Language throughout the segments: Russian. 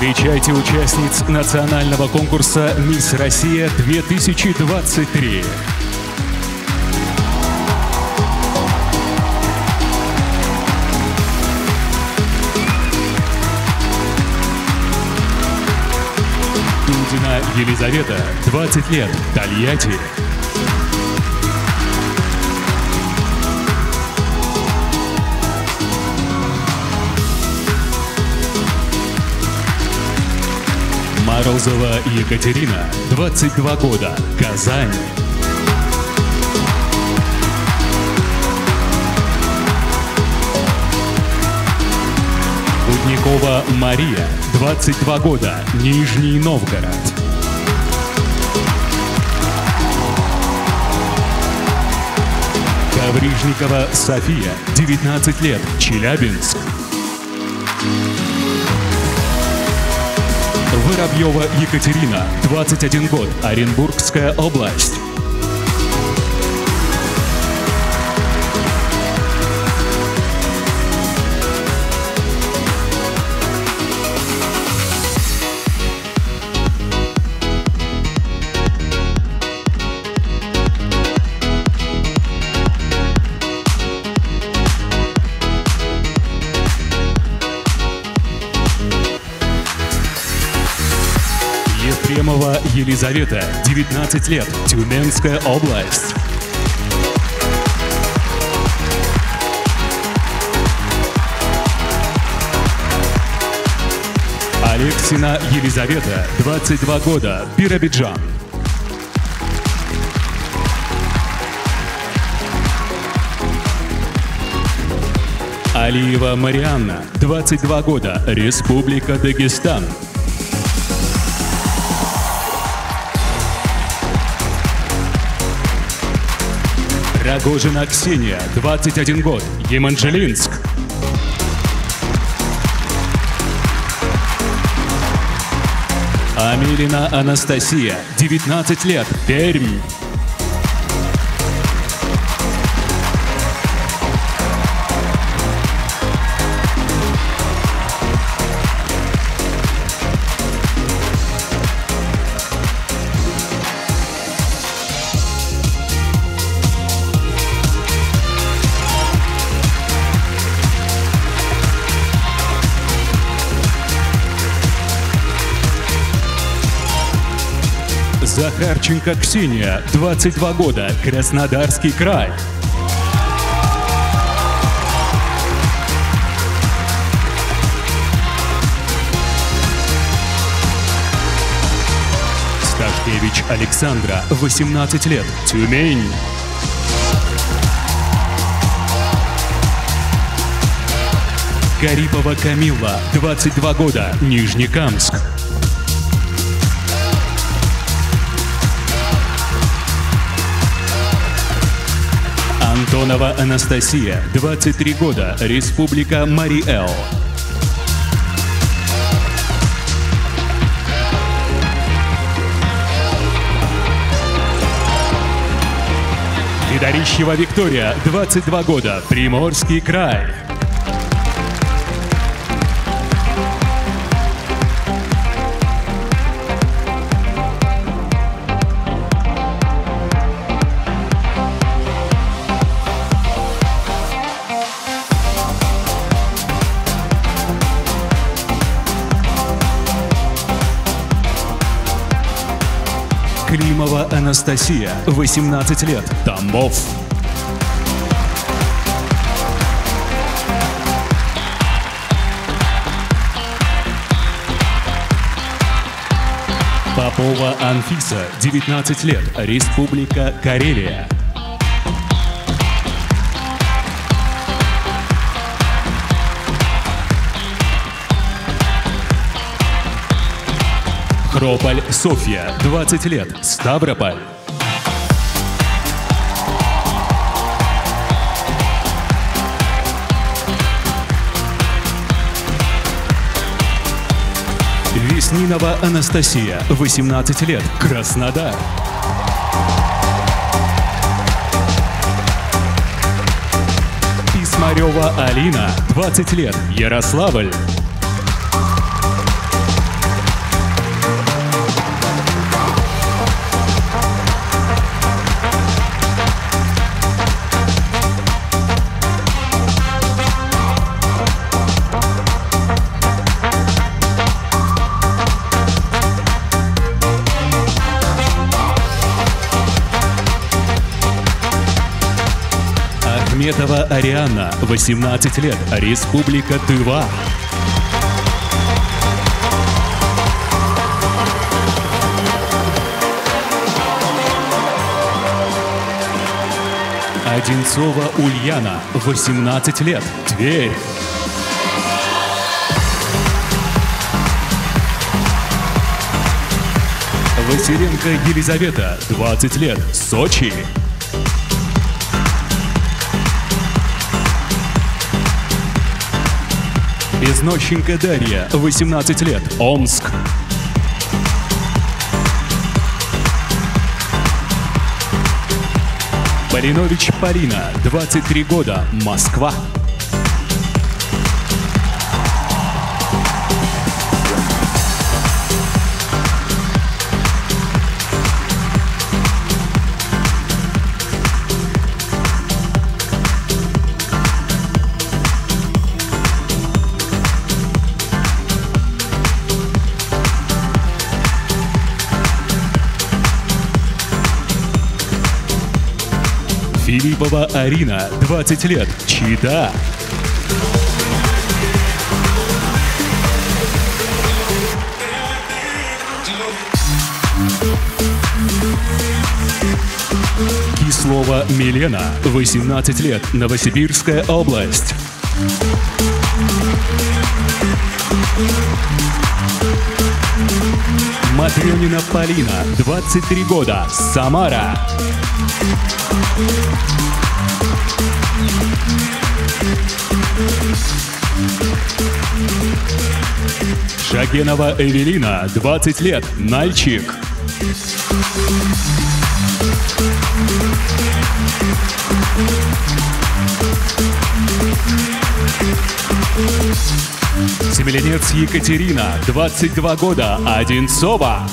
Встречайте участниц национального конкурса «Мисс Россия-2023». Дудина Елизавета, 20 лет, Тольятти. Морозова Екатерина, 22 года, Казань. Будникова Мария, 22 года, Нижний Новгород. Коврижникова София, 19 лет, Челябинск. Воробьева Екатерина, 21 год, Оренбургская область. Ефремова Елизавета, 19 лет, Тюменская область. Алексина Елизавета, 22 года, Биробиджан. Алиева Марианна, 22 года, Республика Дагестан. Рогожина Ксения, 21 год, Еманжелинск. Амелина Анастасия, 19 лет, Пермь. Захарченко Ксения, 22 года, Краснодарский край. Сташкевич Александра, 18 лет, Тюмень. Гарипова Камилла, 22 года, Нижнекамск. Антонова Анастасия, 23 года, Республика Мари-Эл. Федорищева Виктория, 22 года, Приморский край. Климова Анастасия, 18 лет, Тамбов. Попова Анфиса, 19 лет, Республика Карелия. Хрополь Софья, 20 лет, Ставрополь. Веснинова Анастасия, 18 лет, Краснодар. Писмарева Алина, 20 лет, Ярославль. Ахметова Ариана, 18 лет, Республика Тыва. Одинцова Ульяна, 18 лет, Тверь. Василенко Елизавета, 20 лет, Сочи. Безнощенко Дарья, 18 лет, Омск. Баринович Полина, 23 года, Москва. Филиппова Арина, 20 лет, Чита. Кислова Милена, 18 лет, Новосибирская область. Матрёнина Полина, 23 года, Самара. Шагенова Эвелина, 20 лет, Нальчик. Семилинец Екатерина, 22 года, Одинцова.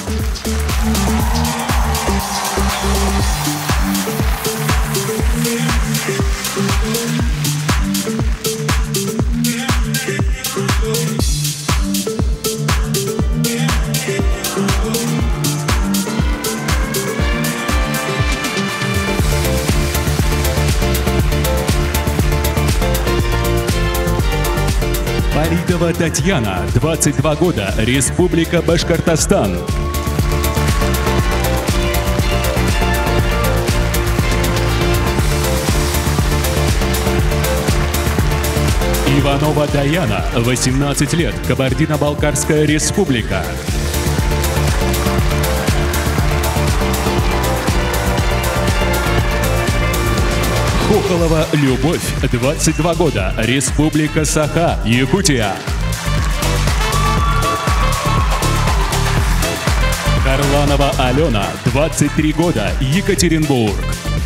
Паритова Татьяна, 22 года, Республика Башкортостан. Иванова Даяна, 18 лет, Кабардино-Балкарская республика. Хохолова Любовь, 22 года, Республика Саха, Якутия. Харланова Алена, 23 года, Екатеринбург.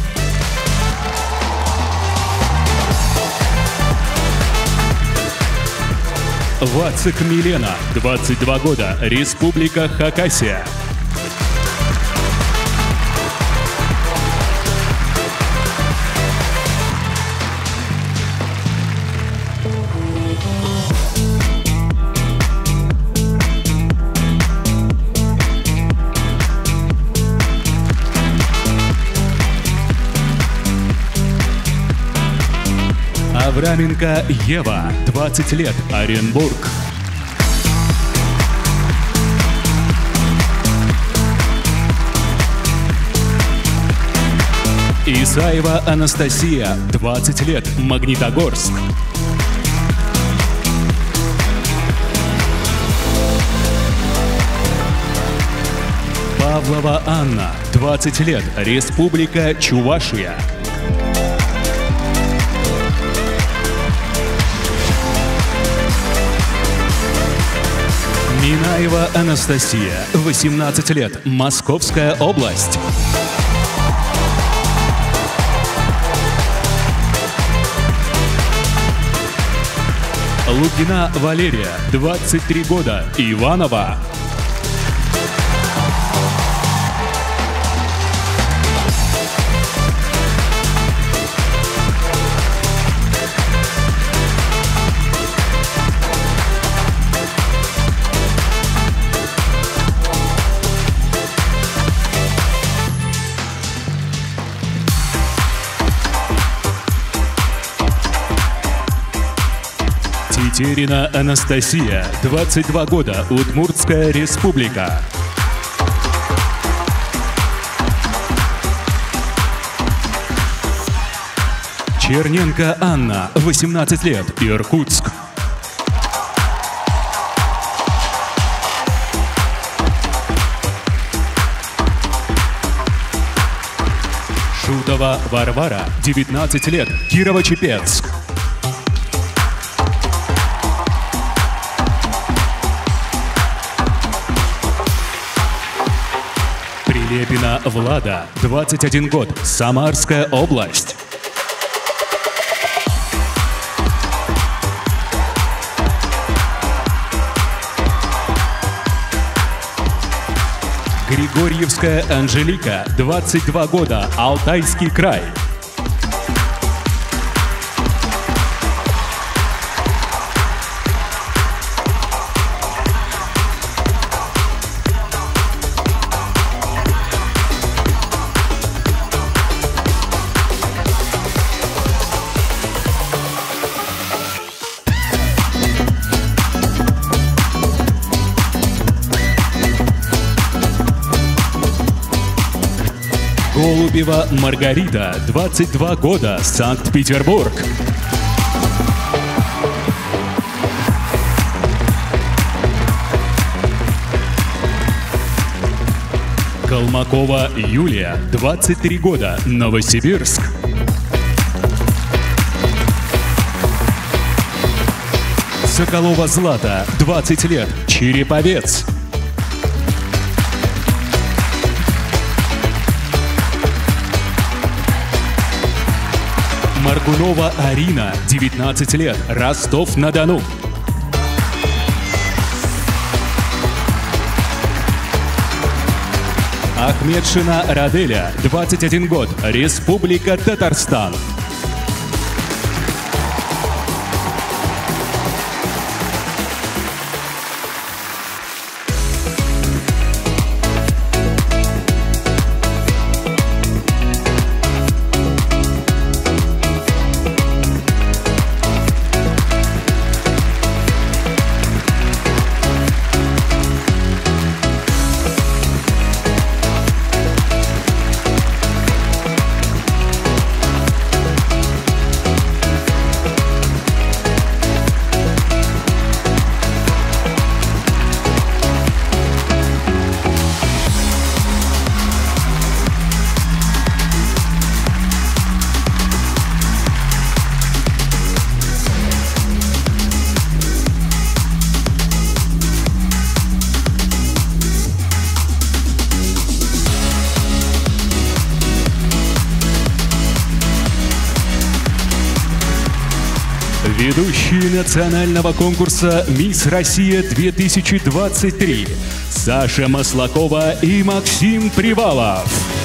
Вацик Милена, 22 года, Республика Хакасия. Авраменко Ева, 20 лет, Оренбург. Исаева Анастасия, 20 лет, Магнитогорск. Павлова Анна, 20 лет, Республика Чувашия. Минаева Анастасия, 18 лет, Московская область. Лукина Валерия, 23 года, Иваново. Тетерина Анастасия, 22 года, Удмуртская республика. Черненко Анна, 18 лет, Иркутск. Шутова Варвара, 19 лет, Кирово-Чепецк. Прилепина Влада, 21 год, Самарская область. Григорьевская Анжелика, 22 года, Алтайский край. Голубева Маргарита, 22 года, Санкт-Петербург. Колмакова Юлия, 23 года, Новосибирск. Соколова Злата, 20 лет, Череповец. Маргунова Арина, 19 лет, Ростов-на-Дону. Ахмедшина Раделя, 21 год, Республика Татарстан. Ведущие национального конкурса «Мисс Россия-2023» Саша Маслакова и Максим Привалов.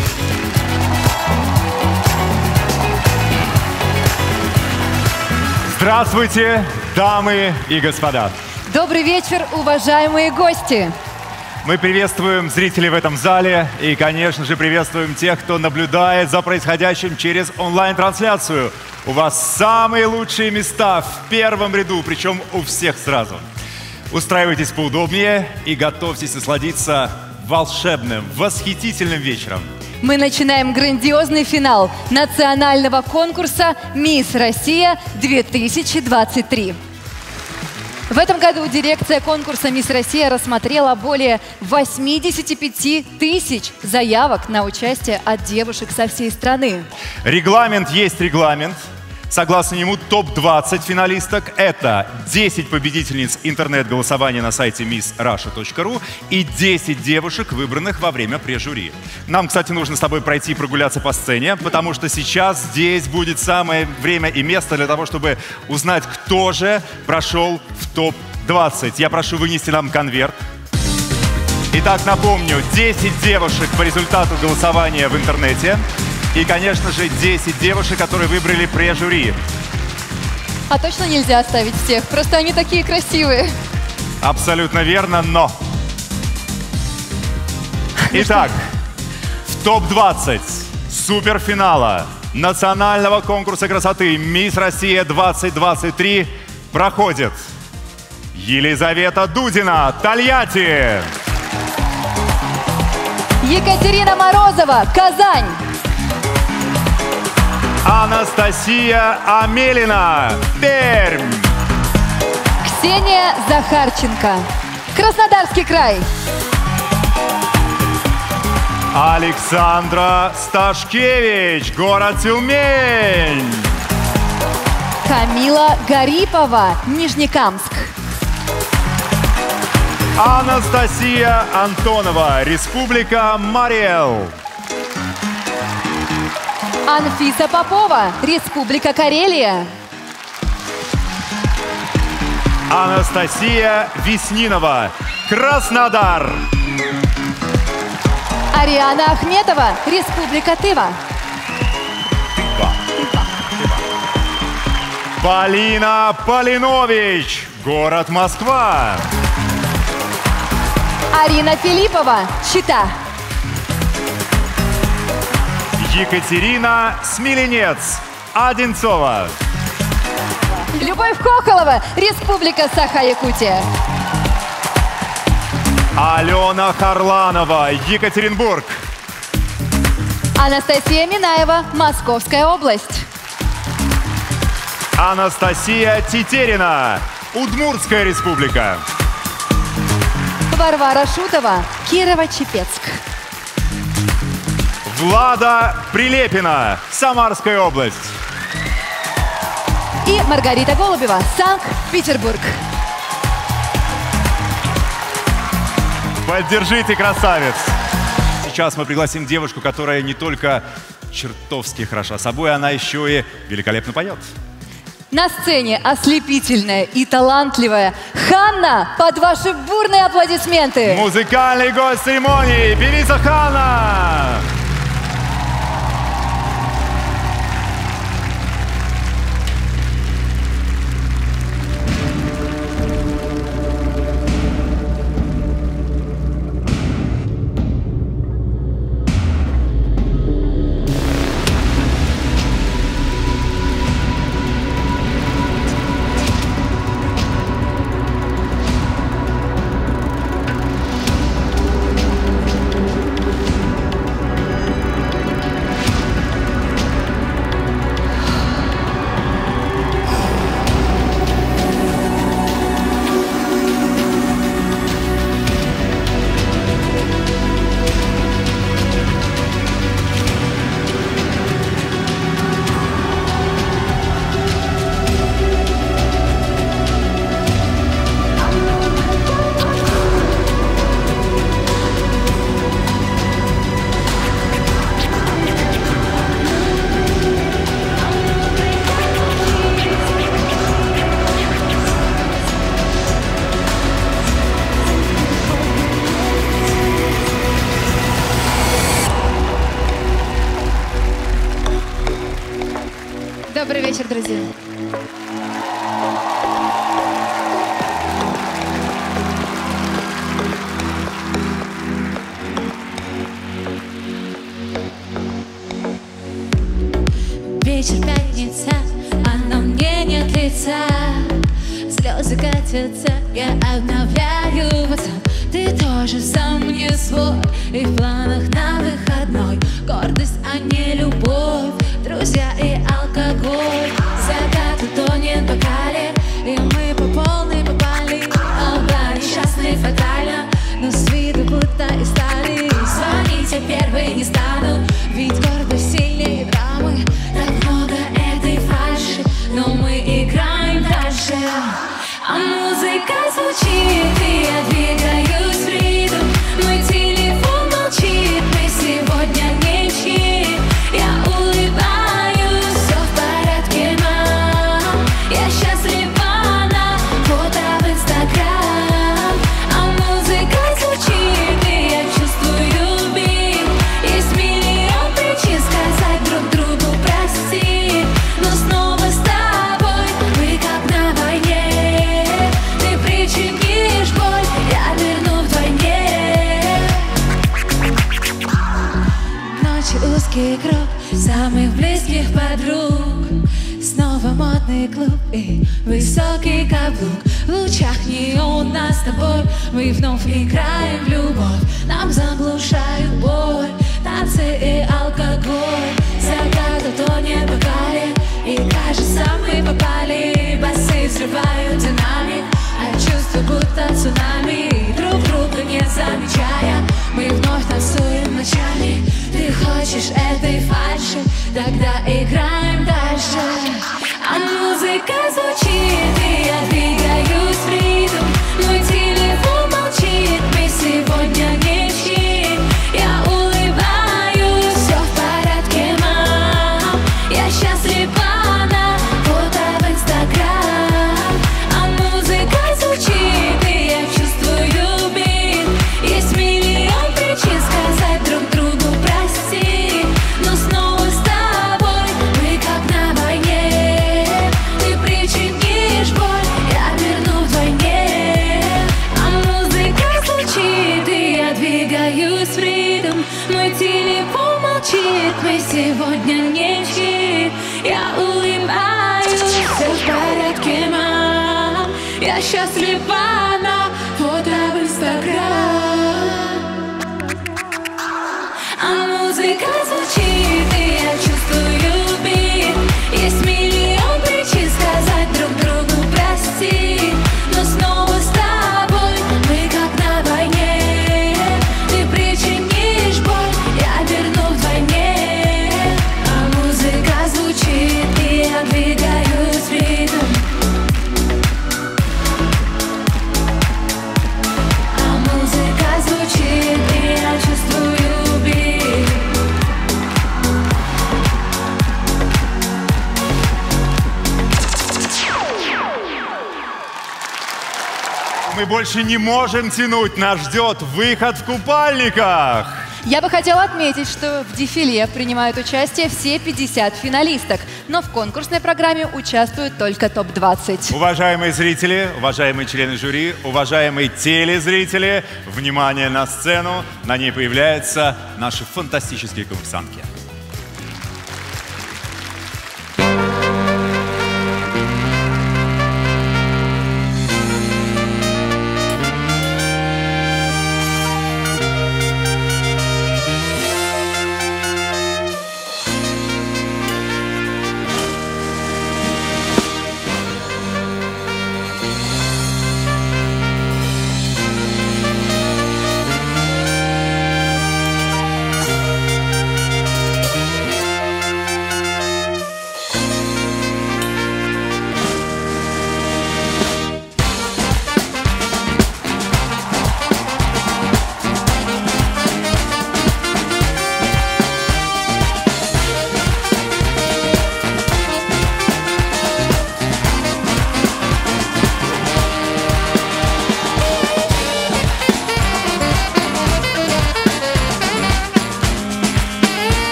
Здравствуйте, дамы и господа. Добрый вечер, уважаемые гости. Мы приветствуем зрителей в этом зале и, конечно же, приветствуем тех, кто наблюдает за происходящим через онлайн-трансляцию. У вас самые лучшие места в первом ряду, причем у всех сразу. Устраивайтесь поудобнее и готовьтесь насладиться волшебным, восхитительным вечером. Мы начинаем грандиозный финал национального конкурса «Мисс Россия-2023». В этом году дирекция конкурса «Мисс Россия» рассмотрела более 85 тысяч заявок на участие от девушек со всей страны. Регламент есть регламент. Согласно нему, топ-20 финалисток – это 10 победительниц интернет-голосования на сайте missrussia.ru и 10 девушек, выбранных во время прежюри. Нам, кстати, нужно с тобой пройти и прогуляться по сцене, потому что сейчас здесь будет самое время и место для того, чтобы узнать, кто же прошел в топ-20. Я прошу вынести нам конверт. Итак, напомню, 10 девушек по результату голосования в интернете. И, конечно же, 10 девушек, которые выбрали прежюри. А точно нельзя оставить всех? Просто они такие красивые. Абсолютно верно, но... Итак, в топ-20 суперфинала национального конкурса красоты «Мисс Россия-2023» проходит Елизавета Дудина, Тольятти. Екатерина Морозова, Казань. Анастасия Амелина, Пермь. Ксения Захарченко, Краснодарский край. Александра Сташкевич, город Тюмень. Камила Гарипова, Нижнекамск. Анастасия Антонова, Республика Мариэл. Анфиса Попова, Республика Карелия. Анастасия Веснинова, Краснодар. Ариана Ахметова, Республика Тыва. Полина Полинович, город Москва. Арина Филиппова, Чита. Екатерина Смеленец, Одинцова. Любовь Кохолова, Республика Саха-Якутия. Алена Харланова, Екатеринбург. Анастасия Минаева, Московская область. Анастасия Тетерина, Удмуртская республика. Варвара Шутова, Кирово-Чепецк. Влада Прилепина, Самарская область. И Маргарита Голубева, Санкт-Петербург. Поддержите красавец! Сейчас мы пригласим девушку, которая не только чертовски хороша собой, она еще и великолепно поет. На сцене ослепительная и талантливая Ханна, под ваши бурные аплодисменты. Музыкальный гость церемонии, певица Ханна! Добрый вечер, друзья. Вечер, пятница, а на мне нет лица. Слезы катятся, я обновляю WhatsApp. Ты тоже сам не свой, и в планах на выходной гордость, а не любовь, друзья и алкоголь. Закат утонет в бокале, и мы по полной попали. Оба несчастные фатально, но с виду будто и стали. Звонить я первой не стану, ведь гордость сильнее драмы. Так много этой фальши, но мы играем дальше. А музыка звучит, и я двигаюсь в ритм. Мой телефон молчит, мы сегодня не чит. Я улыбаюсь, все в порядке, мам. Я счастлива на фото в Инстаграм. А музыка звучит, и я чувствую бит. Есть миллион причин сказать друг другу прости, но снова с тобой мы как на войне. Ты причинишь боль, я верну вдвойне. Ночи узкий круг самых близких подруг. Снова модный Темный клуб и высокий каблук. В лучах неона с тобой мы вновь играем в любовь. Нам заглушают боль, танцы и алкоголь. Закат тонет в бокале, и кажется, мы попали. Басы взрывают динамик, а чувства будто цунами. Друг друга не замечая, мы вновь танцуем ночами. Ты хочешь этой фальши, тогда играем дальше. А музыка звучит, и я двигаюсь в ритм. Мой телефон молчит, мы сегодня не чьи. Я улыбаюсь, все в порядке, мам. Я счастлива на фото в Инстаграм. А музыка звучит, и я чувствую бит. Есть миллион причин сказать друг другу прости, но снова с тобой мы как на войне. Ты причинишь боль, я верну вдвойне. А музыка звучит, и я двигаюсь в ритм. Мой телефон молчит, мы сегодня не чьи. Я улыбаюсь, все в порядке, мам. Я счастлива на фото в Инстаграм. А музыка звучит, и я чувствую бит. Есть миллион причин сказать друг другу прости, но снова с тобой мы как на войне. Ты причинишь боль, я верну вдвойне. А музыка звучит, и я двигаюсь в ритм. А музыка звучит, и я чувствую бит. Мы больше не можем тянуть, нас ждет выход в купальниках. Я бы хотела отметить, что в дефиле принимают участие все 50 финалисток, но в конкурсной программе участвуют только топ-20. Уважаемые зрители, уважаемые члены жюри, уважаемые телезрители, внимание на сцену, на ней появляются наши фантастические конкурсантки.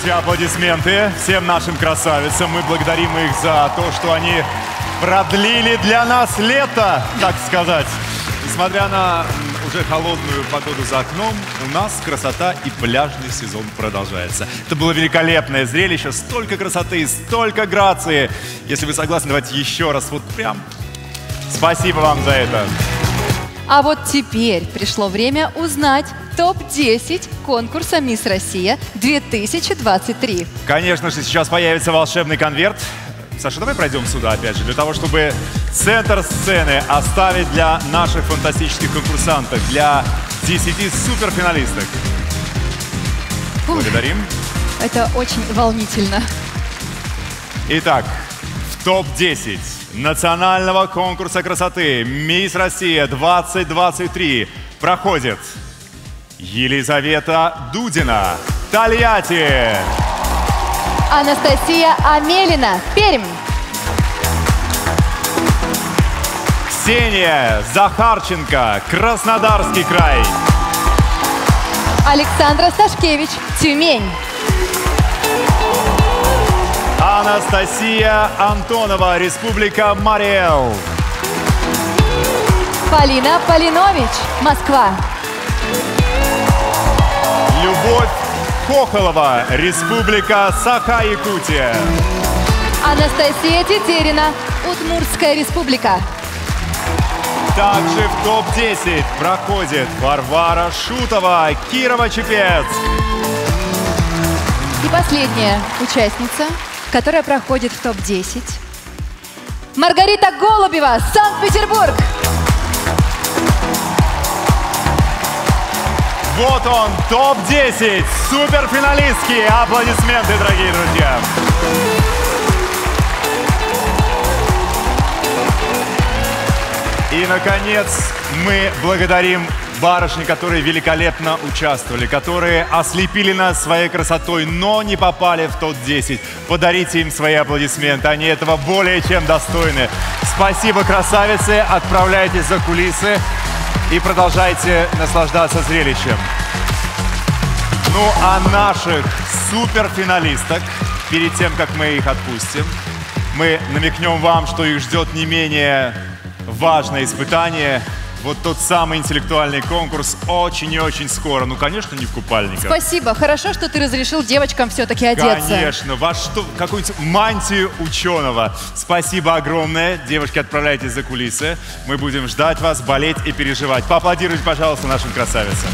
Ваши аплодисменты всем нашим красавицам. Мы благодарим их за то, что они продлили для нас лето, так сказать. Несмотря на уже холодную погоду за окном, у нас красота и пляжный сезон продолжается. Это было великолепное зрелище, столько красоты, столько грации. Если вы согласны, давайте еще раз, вот прям. Спасибо вам за это. А вот теперь пришло время узнать топ-10 конкурса «Мисс Россия 2023». Конечно же, сейчас появится волшебный конверт. Саша, давай пройдем сюда опять же, для того, чтобы центр сцены оставить для наших фантастических конкурсанток, для 10 суперфиналисток. Благодарим. Это очень волнительно. Итак, в топ-10 национального конкурса красоты «Мисс Россия 2023» проходит Елизавета Дудина, Тольятти. Анастасия Амелина, Пермь. Ксения Захарченко, Краснодарский край. Александра Сташкевич, Тюмень. Анастасия Антонова, Республика Марий-Эл. Полина Полинович, Москва. Любовь Хохолова, Республика Саха-Якутия. Анастасия Тетерина, Удмуртская республика. Также в топ-10 проходит Варвара Шутова, Кирово-Чепецк. И последняя участница, которая проходит в топ-10. Маргарита Голубева, Санкт-Петербург. Вот он, топ-10, суперфиналистки. Аплодисменты, дорогие друзья. И, наконец, мы благодарим барышни, которые великолепно участвовали, которые ослепили нас своей красотой, но не попали в топ-10. Подарите им свои аплодисменты, они этого более чем достойны. Спасибо, красавицы, отправляйтесь за кулисы и продолжайте наслаждаться зрелищем. Ну, а наших суперфиналисток, перед тем, как мы их отпустим, мы намекнем вам, что их ждет не менее важное испытание. Вот тот самый интеллектуальный конкурс очень и очень скоро. Ну, конечно, не в купальниках. Спасибо. Хорошо, что ты разрешил девочкам все-таки одеться. Конечно. Какую-нибудь мантию ученого. Спасибо огромное. Девушки, отправляйтесь за кулисы. Мы будем ждать вас, болеть и переживать. Поаплодируйте, пожалуйста, нашим красавицам.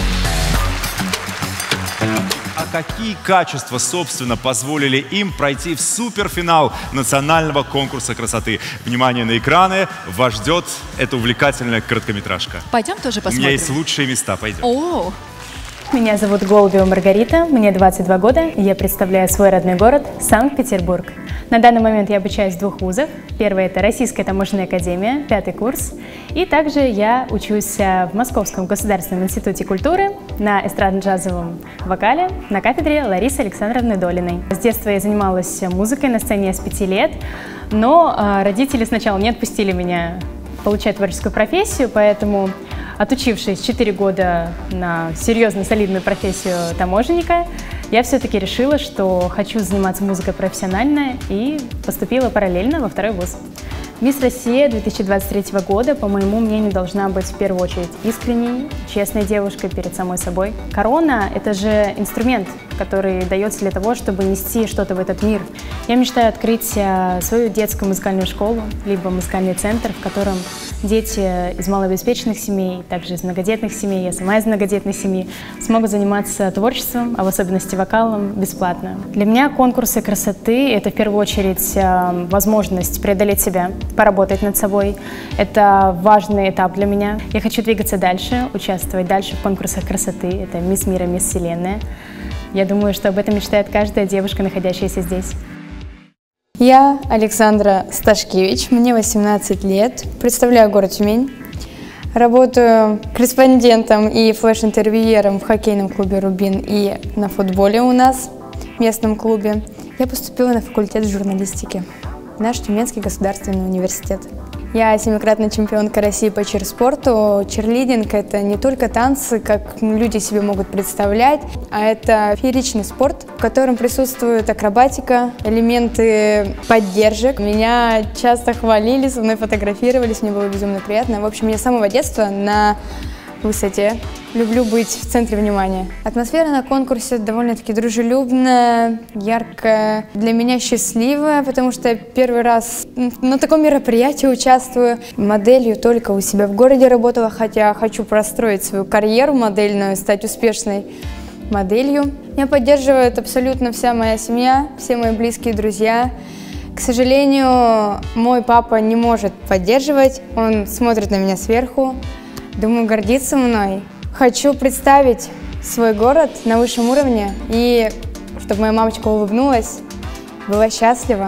А какие качества, собственно, позволили им пройти в суперфинал национального конкурса красоты? Внимание на экраны, вас ждет эта увлекательная короткометражка. Пойдем тоже посмотрим. У меня есть лучшие места, пойдем. О! Меня зовут Голубева Маргарита, мне 22 года, и я представляю свой родной город Санкт-Петербург. На данный момент я обучаюсь в 2 вузах. Первый – это Российская таможенная академия, 5-й курс. И также я учусь в Московском государственном институте культуры на эстрадно-джазовом вокале на кафедре Ларисы Александровны Долиной. С детства я занималась музыкой на сцене с 5 лет, но родители сначала не отпустили меня получать творческую профессию, поэтому, отучившись 4 года на серьезную, солидную профессию таможенника, я все-таки решила, что хочу заниматься музыкой профессионально и поступила параллельно во 2-й вуз. Мисс Россия 2023 года, по моему мнению, должна быть в первую очередь искренней, честной девушкой перед самой собой. Корона – это же инструмент, который дается для того, чтобы нести что-то в этот мир. Я мечтаю открыть свою детскую музыкальную школу, либо музыкальный центр, в котором дети из малообеспеченных семей, также из многодетных семей, я сама из многодетной семьи, смогут заниматься творчеством, а в особенности вокалом, бесплатно. Для меня конкурсы красоты – это в первую очередь возможность преодолеть себя, поработать над собой. Это важный этап для меня. Я хочу двигаться дальше, участвовать дальше в конкурсах красоты. Это Мисс Мира, Мисс Вселенная. Я думаю, что об этом мечтает каждая девушка, находящаяся здесь. Я Александра Сташкевич, мне 18 лет, представляю город Тюмень. Работаю корреспондентом и флеш-интервьюером в хоккейном клубе «Рубин» и на футболе у нас, в местном клубе. Я поступила на факультет журналистики в наш Тюменский государственный университет. Я семикратная чемпионка России по чирспорту. Чирлидинг – это не только танцы, как люди себе могут представлять, а это фееричный спорт, в котором присутствует акробатика, элементы поддержек. Меня часто хвалили, со мной фотографировались, мне было безумно приятно. В общем, я с самого детства на высоте. Люблю быть в центре внимания. Атмосфера на конкурсе довольно-таки дружелюбная, яркая, для меня счастливая, потому что я первый раз на таком мероприятии участвую. Моделью только у себя в городе работала, хотя хочу простроить свою карьеру модельную, стать успешной моделью. Меня поддерживает абсолютно вся моя семья, все мои близкие друзья. К сожалению, мой папа не может поддерживать, он смотрит на меня сверху. Думаю, гордится мной. Хочу представить свой город на высшем уровне и чтобы моя мамочка улыбнулась, была счастлива.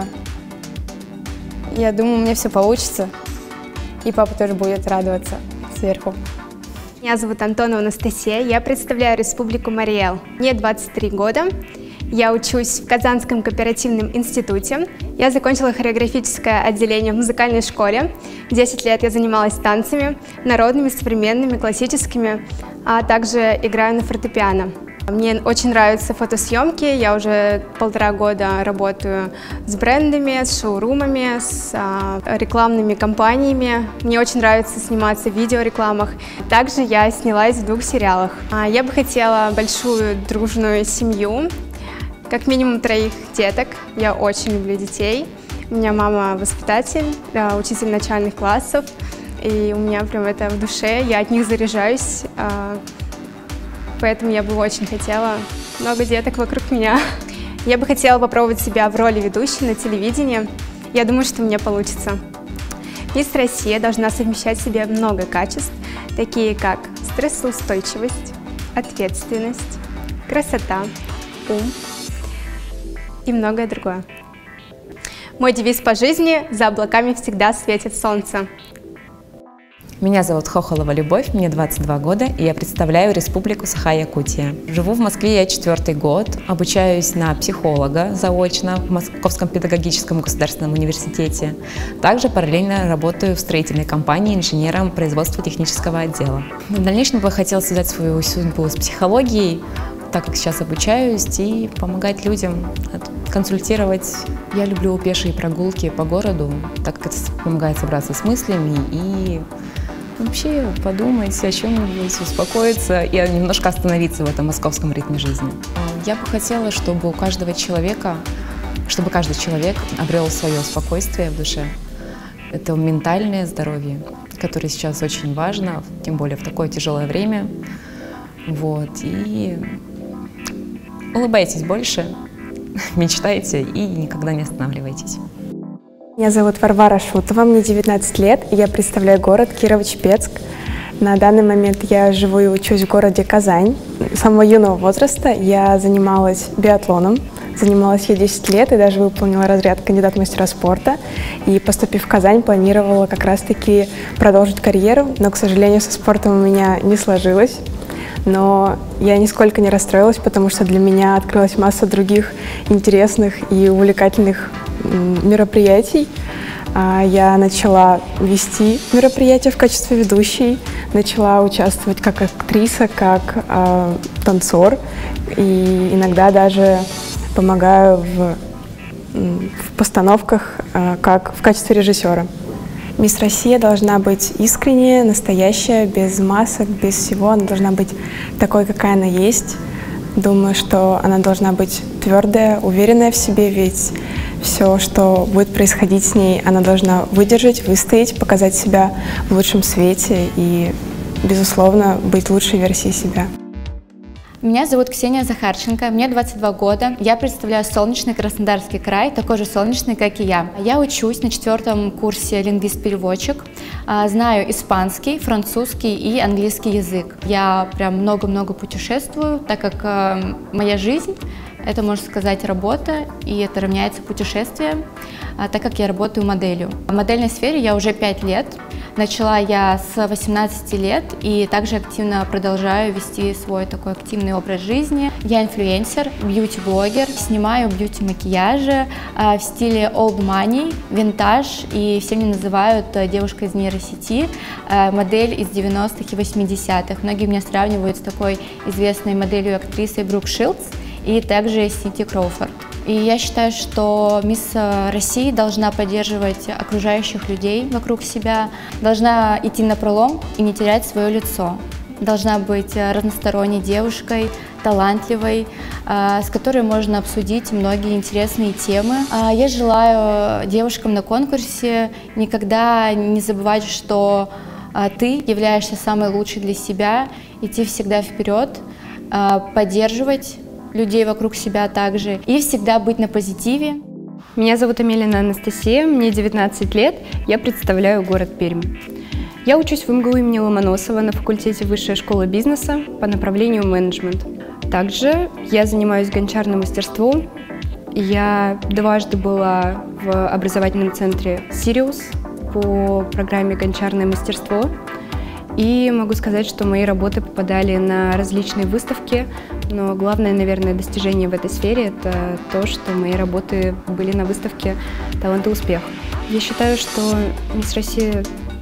Я думаю, у меня все получится. И папа тоже будет радоваться сверху. Меня зовут Антонова Анастасия, я представляю Республику Марий-Эл. Мне 23 года. Я учусь в Казанском кооперативном институте. Я закончила хореографическое отделение в музыкальной школе. 10 лет я занималась танцами, народными, современными, классическими, а также играю на фортепиано. Мне очень нравятся фотосъемки. Я уже 1,5 года работаю с брендами, с шоурумами, с рекламными кампаниями. Мне очень нравится сниматься в видеорекламах. Также я снялась в 2 сериалах. Я бы хотела большую дружную семью. Как минимум 3 деток. Я очень люблю детей. У меня мама воспитатель, учитель начальных классов. И у меня прям это в душе. Я от них заряжаюсь. Поэтому я бы очень хотела много деток вокруг меня. Я бы хотела попробовать себя в роли ведущей на телевидении. Я думаю, что у меня получится. Мисс Россия должна совмещать в себе много качеств, такие как стрессоустойчивость, ответственность, красота, ум и многое другое. Мой девиз по жизни – за облаками всегда светит солнце. Меня зовут Хохолова Любовь, мне 22 года, и я представляю Республику Саха-Якутия. Живу в Москве я 4-й год, обучаюсь на психолога заочно в Московском педагогическом государственном университете. Также параллельно работаю в строительной компании инженером производства технического отдела. В дальнейшем бы хотела связать свою судьбу с психологией, так как сейчас обучаюсь, и помогать людям, консультировать. Я люблю пешие прогулки по городу, так как это помогает собраться с мыслями и вообще подумать о чем-нибудь, успокоиться и немножко остановиться в этом московском ритме жизни. Я бы хотела, чтобы каждый человек обрел свое спокойствие в душе. Это ментальное здоровье, которое сейчас очень важно, тем более в такое тяжелое время. Вот. И улыбайтесь больше, мечтайте и никогда не останавливайтесь. Меня зовут Варвара Шутова, мне 19 лет, и я представляю город Кирово-Чепецк. На данный момент я живу и учусь в городе Казань. С самого юного возраста я занималась биатлоном. Занималась я 10 лет и даже выполнила разряд кандидат в мастера спорта. И, поступив в Казань, планировала как раз-таки продолжить карьеру, но, к сожалению, со спортом у меня не сложилось. Но я нисколько не расстроилась, потому что для меня открылась масса других интересных и увлекательных мероприятий. Я начала вести мероприятия в качестве ведущей, начала участвовать как актриса, как танцор, и иногда даже помогаю в постановках как в качестве режиссера. Мисс Россия должна быть искренняя, настоящая, без масок, без всего. Она должна быть такой, какая она есть. Думаю, что она должна быть твердая, уверенная в себе, ведь все, что будет происходить с ней, она должна выдержать, выстоять, показать себя в лучшем свете и, безусловно, быть лучшей версией себя. Меня зовут Ксения Захарченко, мне 22 года. Я представляю солнечный Краснодарский край, такой же солнечный, как и я. Я учусь на 4-м курсе лингвист-переводчик. Знаю испанский, французский и английский язык. Я прям много-много путешествую, так как моя жизнь Это, можно сказать, работа, и это равняется путешествиям, так как я работаю моделью. В модельной сфере я уже 5 лет. Начала я с 18 лет и также активно продолжаю вести свой такой активный образ жизни. Я инфлюенсер, бьюти-блогер, снимаю бьюти-макияжи в стиле old money, винтаж, и все меня называют девушкой из нейросети, модель из 90-х и 80-х. Многие меня сравнивают с такой известной моделью и актрисой Брук Шилдс и также Синти Кроуфорд. И я считаю, что мисс России должна поддерживать окружающих людей вокруг себя, должна идти напролом и не терять свое лицо. Должна быть разносторонней девушкой, талантливой, с которой можно обсудить многие интересные темы. Я желаю девушкам на конкурсе никогда не забывать, что ты являешься самой лучшей для себя, идти всегда вперед, поддерживать людей вокруг себя также и всегда быть на позитиве. Меня зовут Амелина Анастасия, мне 19 лет, я представляю город Пермь. Я учусь в МГУ имени Ломоносова на факультете Высшей школы бизнеса по направлению менеджмент. Также я занимаюсь гончарным мастерством. Я дважды была в образовательном центре «Сириус» по программе «Гончарное мастерство». И могу сказать, что мои работы попадали на различные выставки, но главное, наверное, достижение в этой сфере – это то, что мои работы были на выставке «Талант и успех». Я считаю, что мисс Россия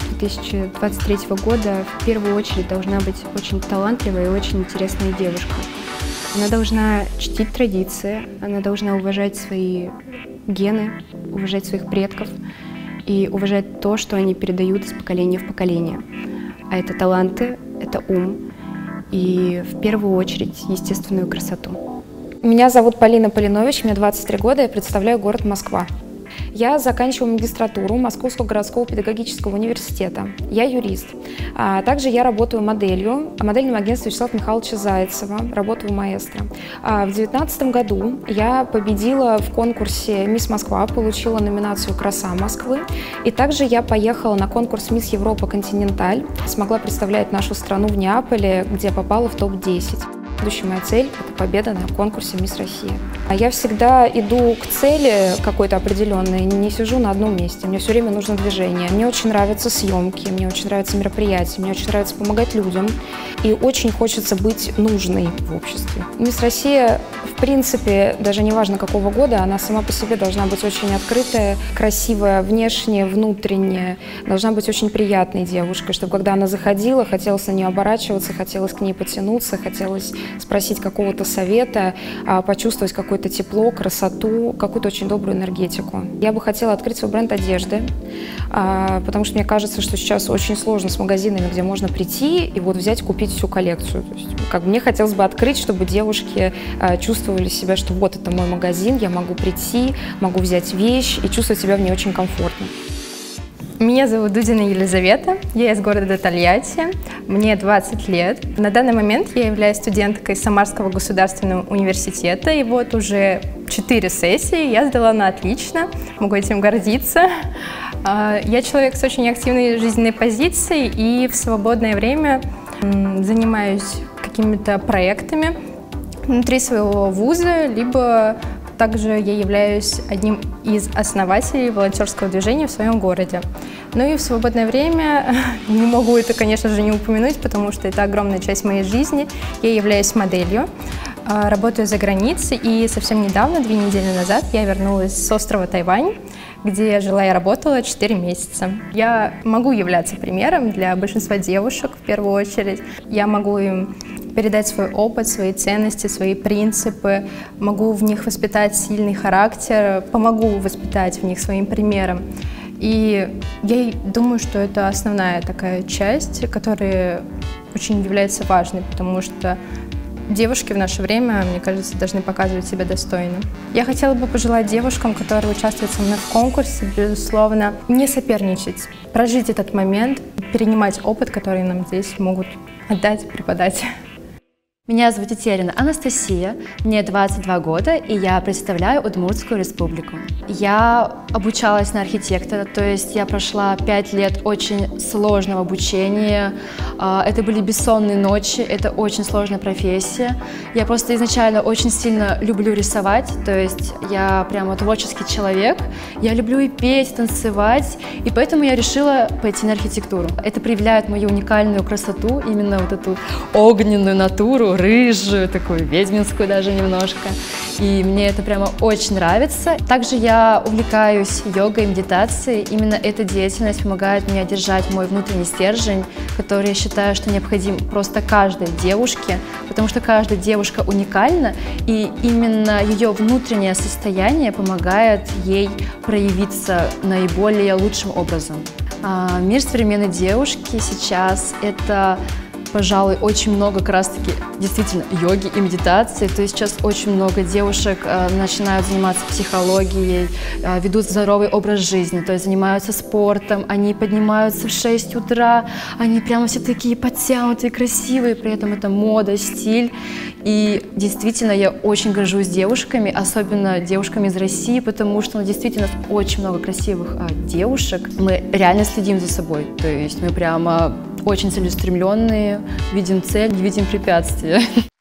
2023 года в первую очередь должна быть очень талантливая и очень интересная девушка. Она должна чтить традиции, она должна уважать свои гены, уважать своих предков и уважать то, что они передают из поколения в поколение. А это таланты, это ум и, в первую очередь, естественную красоту. Меня зовут Полина Полинович, мне 23 года, я представляю город Москва. Я заканчиваю магистратуру Московского городского педагогического университета. Я юрист. Также я работаю моделью в модельном агентстве Вячеслава Михайловича Зайцева, работаю маэстро. В 2019 году я победила в конкурсе «Мисс Москва», получила номинацию «Краса Москвы». И также я поехала на конкурс «Мисс Европа Континенталь», смогла представлять нашу страну в Неаполе, где попала в топ-10. Следующая моя цель – это победа на конкурсе «Мисс Россия». Я всегда иду к цели какой-то определенной, не сижу на одном месте. Мне все время нужно движение. Мне очень нравятся съемки, мне очень нравятся мероприятия, мне очень нравится помогать людям. И очень хочется быть нужной в обществе. «Мисс Россия», в принципе, даже не важно какого года, она сама по себе должна быть очень открытая, красивая внешне, внутренне. Должна быть очень приятной девушкой, чтобы когда она заходила, хотелось на нее оборачиваться, хотелось к ней потянуться, хотелось спросить какого-то совета, почувствовать какое-то тепло, красоту, какую-то очень добрую энергетику. Я бы хотела открыть свой бренд одежды, потому что мне кажется, что сейчас очень сложно с магазинами, где можно прийти и вот взять, купить всю коллекцию. То есть, мне хотелось бы открыть, чтобы девушки чувствовали себя, что вот это мой магазин, я могу прийти, могу взять вещь и чувствовать себя в ней очень комфортно. Меня зовут Дудина Елизавета, я из города Тольятти, мне 20 лет. На данный момент я являюсь студенткой Самарского государственного университета, и вот уже 4 сессии я сдала на отлично, могу этим гордиться. Я человек с очень активной жизненной позицией и в свободное время занимаюсь какими-то проектами внутри своего вуза, либо также я являюсь одним из основателей волонтерского движения в своем городе. Ну и в свободное время, не могу это, конечно же, не упомянуть, потому что это огромная часть моей жизни. Я являюсь моделью, работаю за границей, и совсем недавно, 2 недели назад, я вернулась с острова Тайвань, где я жила и работала 4 месяца. Я могу являться примером для большинства девушек, в первую очередь. Я могу им передать свой опыт, свои ценности, свои принципы, могу в них воспитать сильный характер, помогу воспитать в них своим примером. И я думаю, что это основная такая часть, которая очень является важной, потому что девушки в наше время, мне кажется, должны показывать себя достойно. Я хотела бы пожелать девушкам, которые участвуют со мной в конкурсе, безусловно, не соперничать, прожить этот момент, перенимать опыт, который нам здесь могут отдать, преподать. Меня зовут Тетерина Анастасия, мне 22 года, и я представляю Удмуртскую республику. Я обучалась на архитектора, то есть я прошла 5 лет очень сложного обучения. Это были бессонные ночи, это очень сложная профессия. Я просто изначально очень сильно люблю рисовать, то есть я прямо творческий человек. Я люблю и петь, и танцевать, и поэтому я решила пойти на архитектуру. Это проявляет мою уникальную красоту, именно вот эту огненную натуру, рыжую, такую ведьминскую даже немножко. И мне это прямо очень нравится. Также я увлекаюсь йогой и медитацией. Именно эта деятельность помогает мне держать мой внутренний стержень, который я считаю, что необходим просто каждой девушке, потому что каждая девушка уникальна, и именно ее внутреннее состояние помогает ей проявиться наиболее лучшим образом. Мир современной девушки сейчас — это, пожалуй, очень много как раз-таки действительно йоги и медитации. То есть сейчас очень много девушек начинают заниматься психологией, ведут здоровый образ жизни, то есть занимаются спортом, они поднимаются в 6 утра, они прямо все такие подтянутые, красивые, при этом это мода, стиль. И действительно я очень горжусь девушками, особенно девушками из России, потому что действительно очень много красивых девушек. Мы реально следим за собой, то есть мы прямо очень целеустремленные, видим цель, не видим препятствия.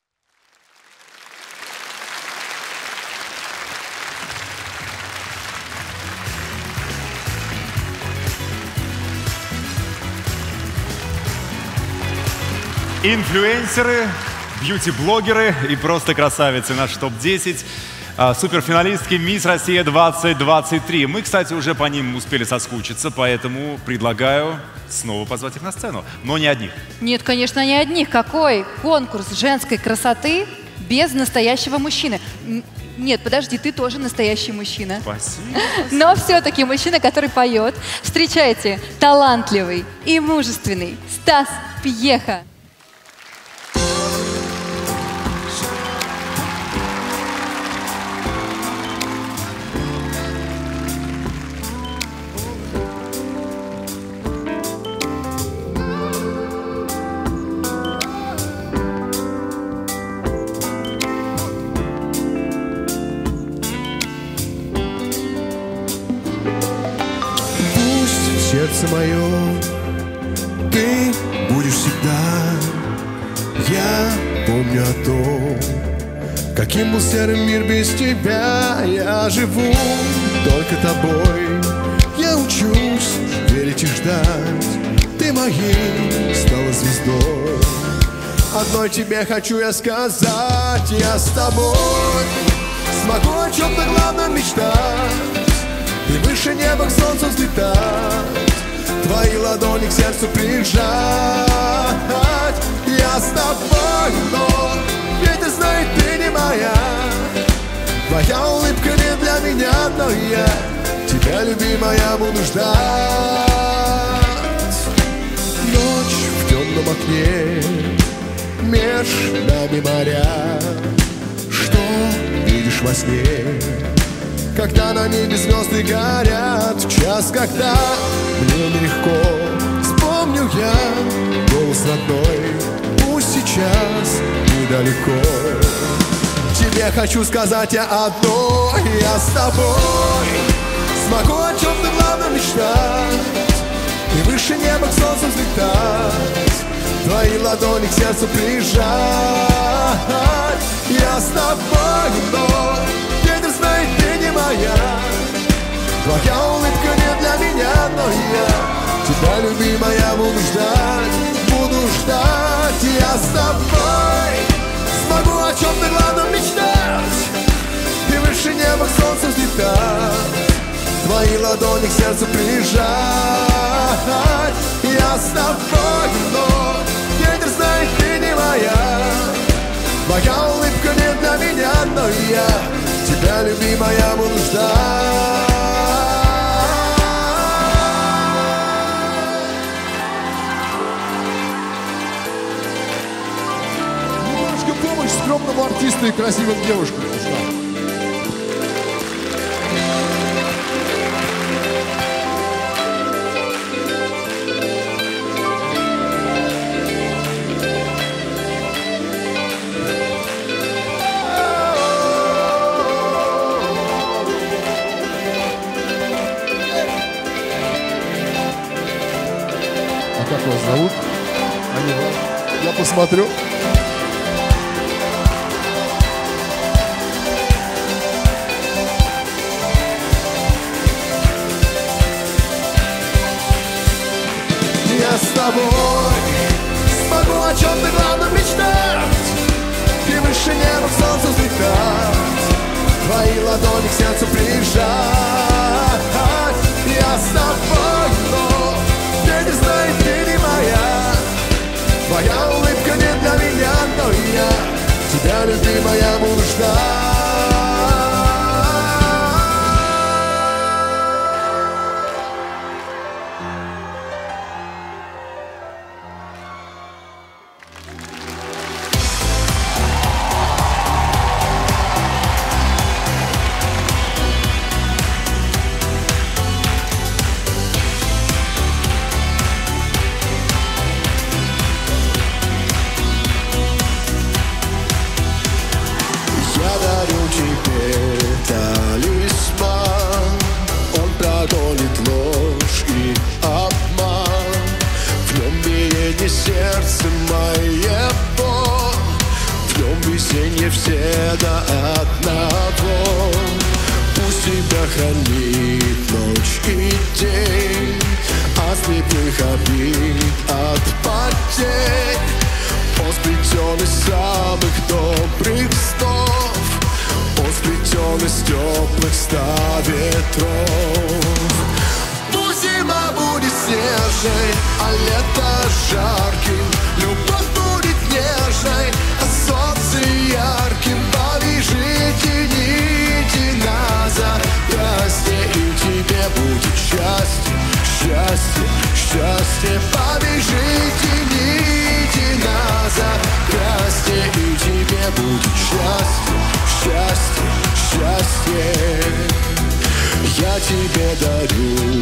Инфлюенсеры, бьюти-блогеры и просто красавицы. Наш топ-10. Суперфиналистки «Мисс Россия 2023». Мы, кстати, уже по ним успели соскучиться, поэтому предлагаю снова позвать их на сцену. Но не одних. Нет, конечно, не одних. Какой конкурс женской красоты без настоящего мужчины? Нет, подожди, ты тоже настоящий мужчина. Спасибо. Но все-таки мужчина, который поет. Встречайте, талантливый и мужественный Стас Пьеха. Сердце мое, ты будешь всегда. Я помню о том, каким был серый мир без тебя. Я живу только тобой. Я учусь верить и ждать. Ты моей стала звездой. Одной тебе хочу я сказать: я с тобой смогу о чем-то главном мечтать. И выше неба к солнцу взлетать, твои ладони к сердцу прижать. Я с тобой, но ветер знает, ты не моя. Твоя улыбка не для меня, но я тебя, любимая, буду ждать. Ночь в темном окне, меж нами моря. Что видишь во сне, когда на небе звезды горят? Час, когда мне нелегко, вспомню я голос родной. Пусть сейчас недалеко. Тебе хочу сказать я одно: я с тобой смогу о чем-то главном мечтать. И выше неба к солнцу взлетать, твои ладони к сердцу прижать. Я с тобой, но ветер знает, ты не моя. Твоя улыбка не для меня, но я тебя, любимая, буду ждать. Буду ждать. Я с тобой смогу о чем-то главном мечтать. И выше неба к солнцу взлетать, твои ладони к сердцу прижать. Я с тобой, но ветер знает, ты не моя. Твоя улыбка не для меня, но я тебя, любимая, буду ждать. Немножко помощь скромному артисту и красивым девушкам. Я посмотрю. Я с тобой смогу о чем-то главном мечтать и выше неба к солнцу взлетать, твои ладони к сердцу прижать. Я с тобой, но ветер знает, ты не моя. Твоя улыбка не для меня, но я тебя, любимая, буду ждать. Сердце моего, в нем весеннее все до одного. Пусть тебя хранит ночь и день от слепых обид, от потерь. Он сплетен из самых добрых снов, он сплетен из теплых 100 ветров. Пусть зима будет снежной, а лето жарким, любовь будет нежной, а солнце ярким. Повяжите нити на запястье, и тебе будет счастье, счастье, счастье. Повяжите нити на запястье, и тебе будет счастье, счастье, счастье. Я тебе дарю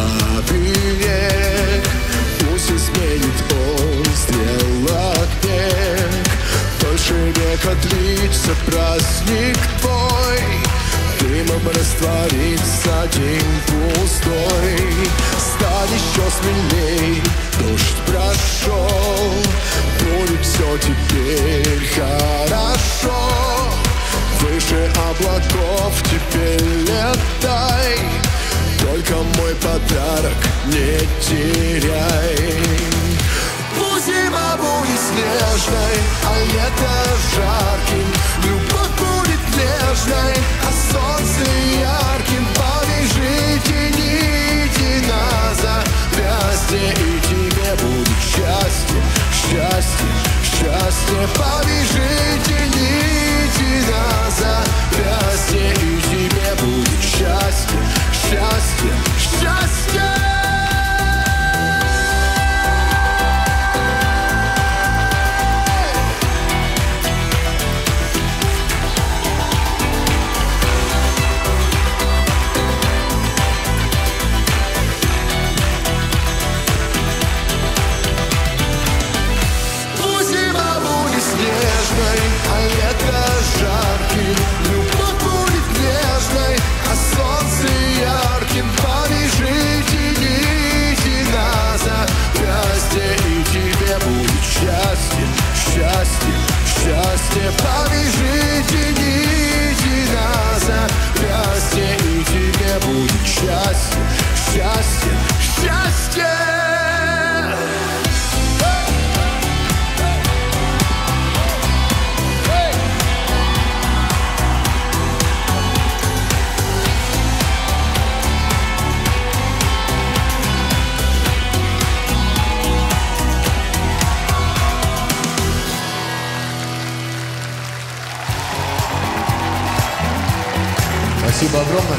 оберег, пусть изменит он стрелок век. Дольше века длится праздник твой, дымом растворится день пустой. Стань еще смелей, дождь прошел, будет все теперь хорошо. Выше облаков теперь летай, только мой подарок не теряй. Пусть зима будет снежной, а лето жарким, любовь будет нежной, а солнце ярким. Повяжите нити на запястье, и тебе будет счастье, счастье, счастье. Повяжите нити на запястье, и тебе будет счастье, счастье, счастье. Пусть зима будет снежной, а лето жарким, любовь будет нежной, а солнце ярким. Повяжите нити на запястье, и тебе будет счастье, счастье, счастье. Повяжите нити на запястье, и тебе будет счастье, счастье, счастье. Спасибо огромное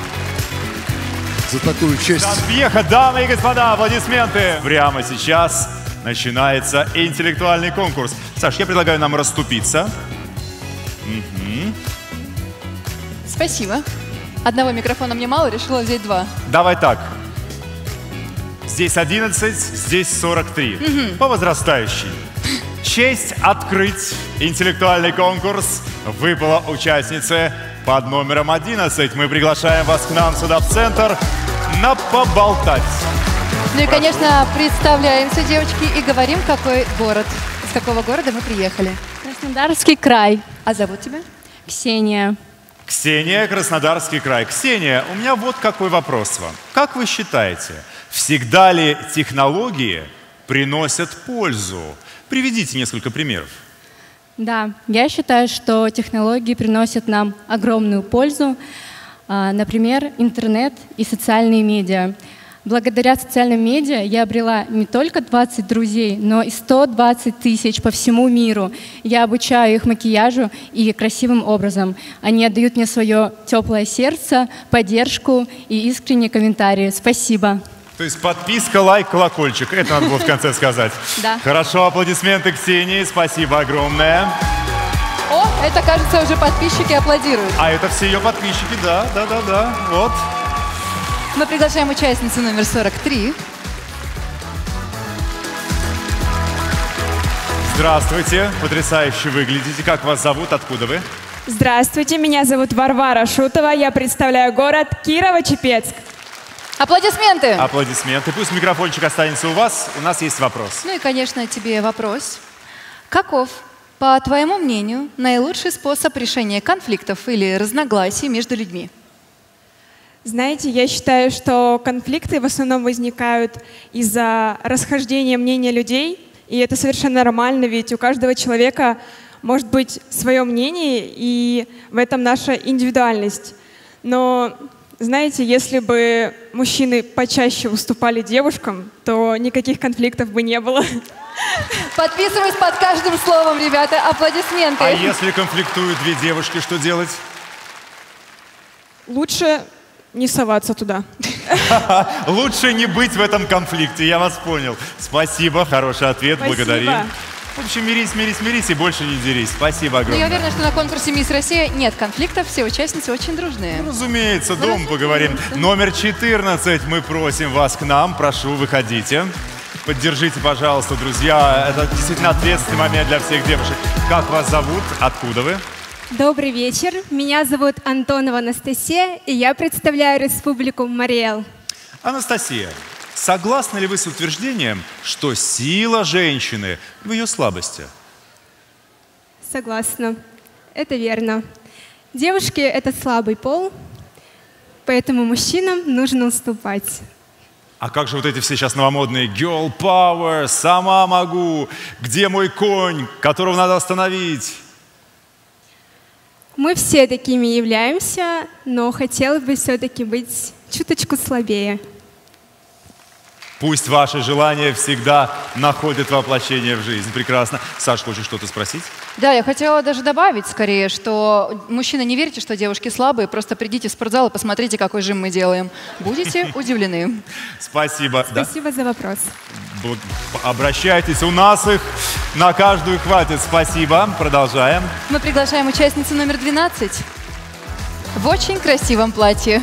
за такую честь. Успеха, дамы и господа, аплодисменты. Прямо сейчас начинается интеллектуальный конкурс. Саш, я предлагаю нам расступиться. Спасибо. Одного микрофона мне мало, решила взять 2. Давай так. Здесь 11, здесь 43. По возрастающей. Честь открыть интеллектуальный конкурс выпала участнице под номером 11. Мы приглашаем вас к нам сюда в центр на поболтать. Ну и, конечно, представляемся, девочки, и говорим, какой город какого города мы приехали? Краснодарский край. А зовут тебя? Ксения. Ксения, Краснодарский край. Ксения, у меня вот какой вопрос вам. Как вы считаете, всегда ли технологии приносят пользу? Приведите несколько примеров. Да, я считаю, что технологии приносят нам огромную пользу. Например, интернет и социальные медиа. Благодаря социальным медиа я обрела не только 20 друзей, но и 120 тысяч по всему миру. Я обучаю их макияжу и красивым образом. Они отдают мне свое теплое сердце, поддержку и искренние комментарии. Спасибо. То есть подписка, лайк, колокольчик. Это надо было в конце сказать. Да. Хорошо, аплодисменты Ксении. Спасибо огромное. О, это, кажется, уже подписчики аплодируют. А это все ее подписчики, да. Вот. Мы приглашаем участницу номер 43. Здравствуйте, потрясающе выглядите. Как вас зовут, откуда вы? Здравствуйте, меня зовут Варвара Шутова, я представляю город Кирово-Чепецк. Аплодисменты! Аплодисменты. Пусть микрофончик останется у вас, у нас есть вопрос. Ну и, конечно, тебе вопрос. Каков, по твоему мнению, наилучший способ решения конфликтов или разногласий между людьми? Знаете, я считаю, что конфликты в основном возникают из-за расхождения мнения людей, и это совершенно нормально, ведь у каждого человека может быть свое мнение, и в этом наша индивидуальность. Но, знаете, если бы мужчины почаще уступали девушкам, то никаких конфликтов бы не было. Подписываюсь под каждым словом, ребята. Аплодисменты. А если конфликтуют две девушки, что делать? Лучше не соваться туда. Лучше не быть в этом конфликте, я вас понял. Спасибо, хороший ответ, Спасибо. благодарим. В общем, мирись и больше не дерись. Спасибо Ну, огромное. я уверена, что на конкурсе «Мисс Россия» нет конфликтов, все участницы очень дружные. Разумеется, дома поговорим. Номер 14 мы просим вас к нам. Прошу, выходите. Поддержите, пожалуйста, друзья. Это действительно ответственный момент для всех девушек. Как вас зовут? Откуда вы? Добрый вечер. Меня зовут Антонова Анастасия, и я представляю Республику Мариэл. Анастасия, согласны ли вы с утверждением, что сила женщины в ее слабости? Согласна. Это верно. Девушки — это слабый пол, поэтому мужчинам нужно уступать. А как же вот эти все сейчас новомодные girl power, сама могу, где мой конь, которого надо остановить? Мы все такими являемся, но хотелось бы все-таки быть чуточку слабее. Пусть ваши желания всегда находят воплощение в жизнь. Прекрасно. Саш, хочешь что-то спросить? Да, я хотела даже добавить скорее, что мужчины, не верьте, что девушки слабые, просто придите в спортзал и посмотрите, какой жим мы делаем. Будете удивлены. Спасибо. Спасибо за вопрос. Обращайтесь, у нас их на каждую хватит. Спасибо. Продолжаем. Мы приглашаем участницу номер 12 в очень красивом платье.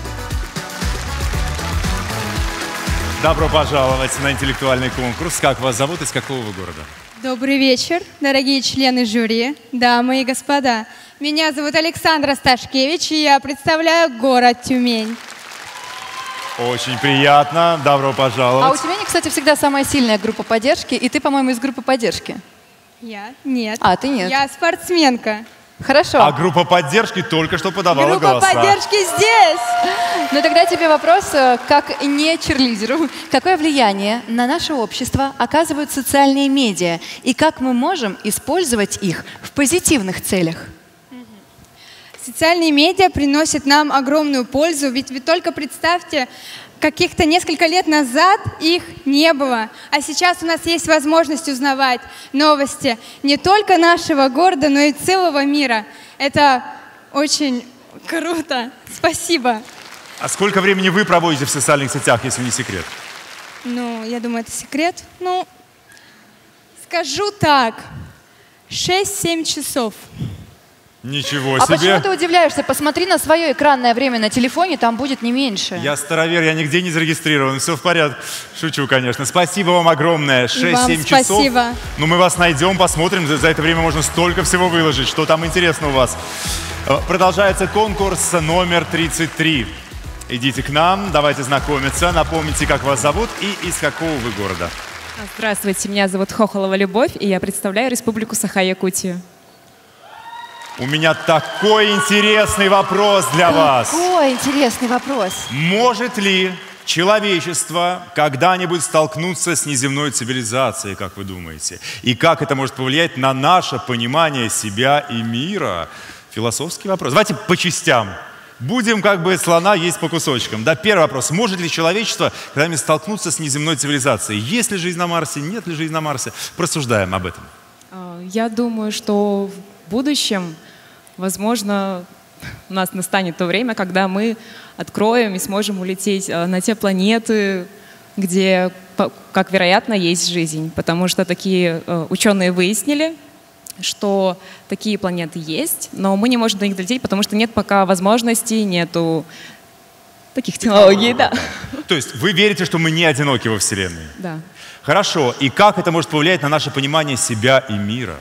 Добро пожаловать на интеллектуальный конкурс. Как вас зовут, из какого вы города? Добрый вечер, дорогие члены жюри, дамы и господа. Меня зовут Александра Сташкевич, и я представляю город Тюмень. Очень приятно. Добро пожаловать. А у Тюмени, кстати, всегда самая сильная группа поддержки, и ты, по-моему, из группы поддержки. Я? Нет. А, ты нет. Я спортсменка. Хорошо. А группа поддержки только что подавала голоса. Группа поддержки здесь! Ну тогда тебе вопрос, как не черлидеру. Какое влияние на наше общество оказывают социальные медиа, и как мы можем использовать их в позитивных целях? Социальные медиа приносят нам огромную пользу, ведь вы только представьте, каких-то несколько лет назад их не было. А сейчас у нас есть возможность узнавать новости не только нашего города, но и целого мира. Это очень круто. Спасибо. А сколько времени вы проводите в социальных сетях, если не секрет? Ну, я думаю, это секрет. Ну, скажу так, 6-7 часов. Ничего А себе. почему ты удивляешься? Посмотри на свое экранное время на телефоне, там будет не меньше. Я старовер, я нигде не зарегистрирован. Все в порядке. Шучу, конечно. Спасибо вам огромное. 6-7 часов. Спасибо. Ну, мы вас найдем, посмотрим. За это время можно столько всего выложить. Что там интересно у вас? Продолжается конкурс номер 33. Идите к нам, давайте знакомиться. Напомните, как вас зовут и из какого вы города. Здравствуйте, меня зовут Хохолова Любовь, и я представляю Республику Саха-Якутию. У меня такой интересный вопрос для вас. Какой интересный вопрос. Может ли человечество когда-нибудь столкнуться с неземной цивилизацией, как вы думаете? И как это может повлиять на наше понимание себя и мира? Философский вопрос. Давайте по частям. Будем как бы слона есть по кусочкам. Да, первый вопрос. Может ли человечество когда-нибудь столкнуться с неземной цивилизацией? Есть ли жизнь на Марсе? Нет ли жизни на Марсе? Просуждаем об этом. Я думаю, что в будущем, возможно, у нас настанет то время, когда мы откроем и сможем улететь на те планеты, где, как вероятно, есть жизнь. Потому что такие ученые выяснили, что такие планеты есть, но мы не можем до них долететь, потому что нет пока возможностей, нету таких технологий. Да. То есть вы верите, что мы не одиноки во Вселенной? Да. Хорошо. И как это может повлиять на наше понимание себя и мира?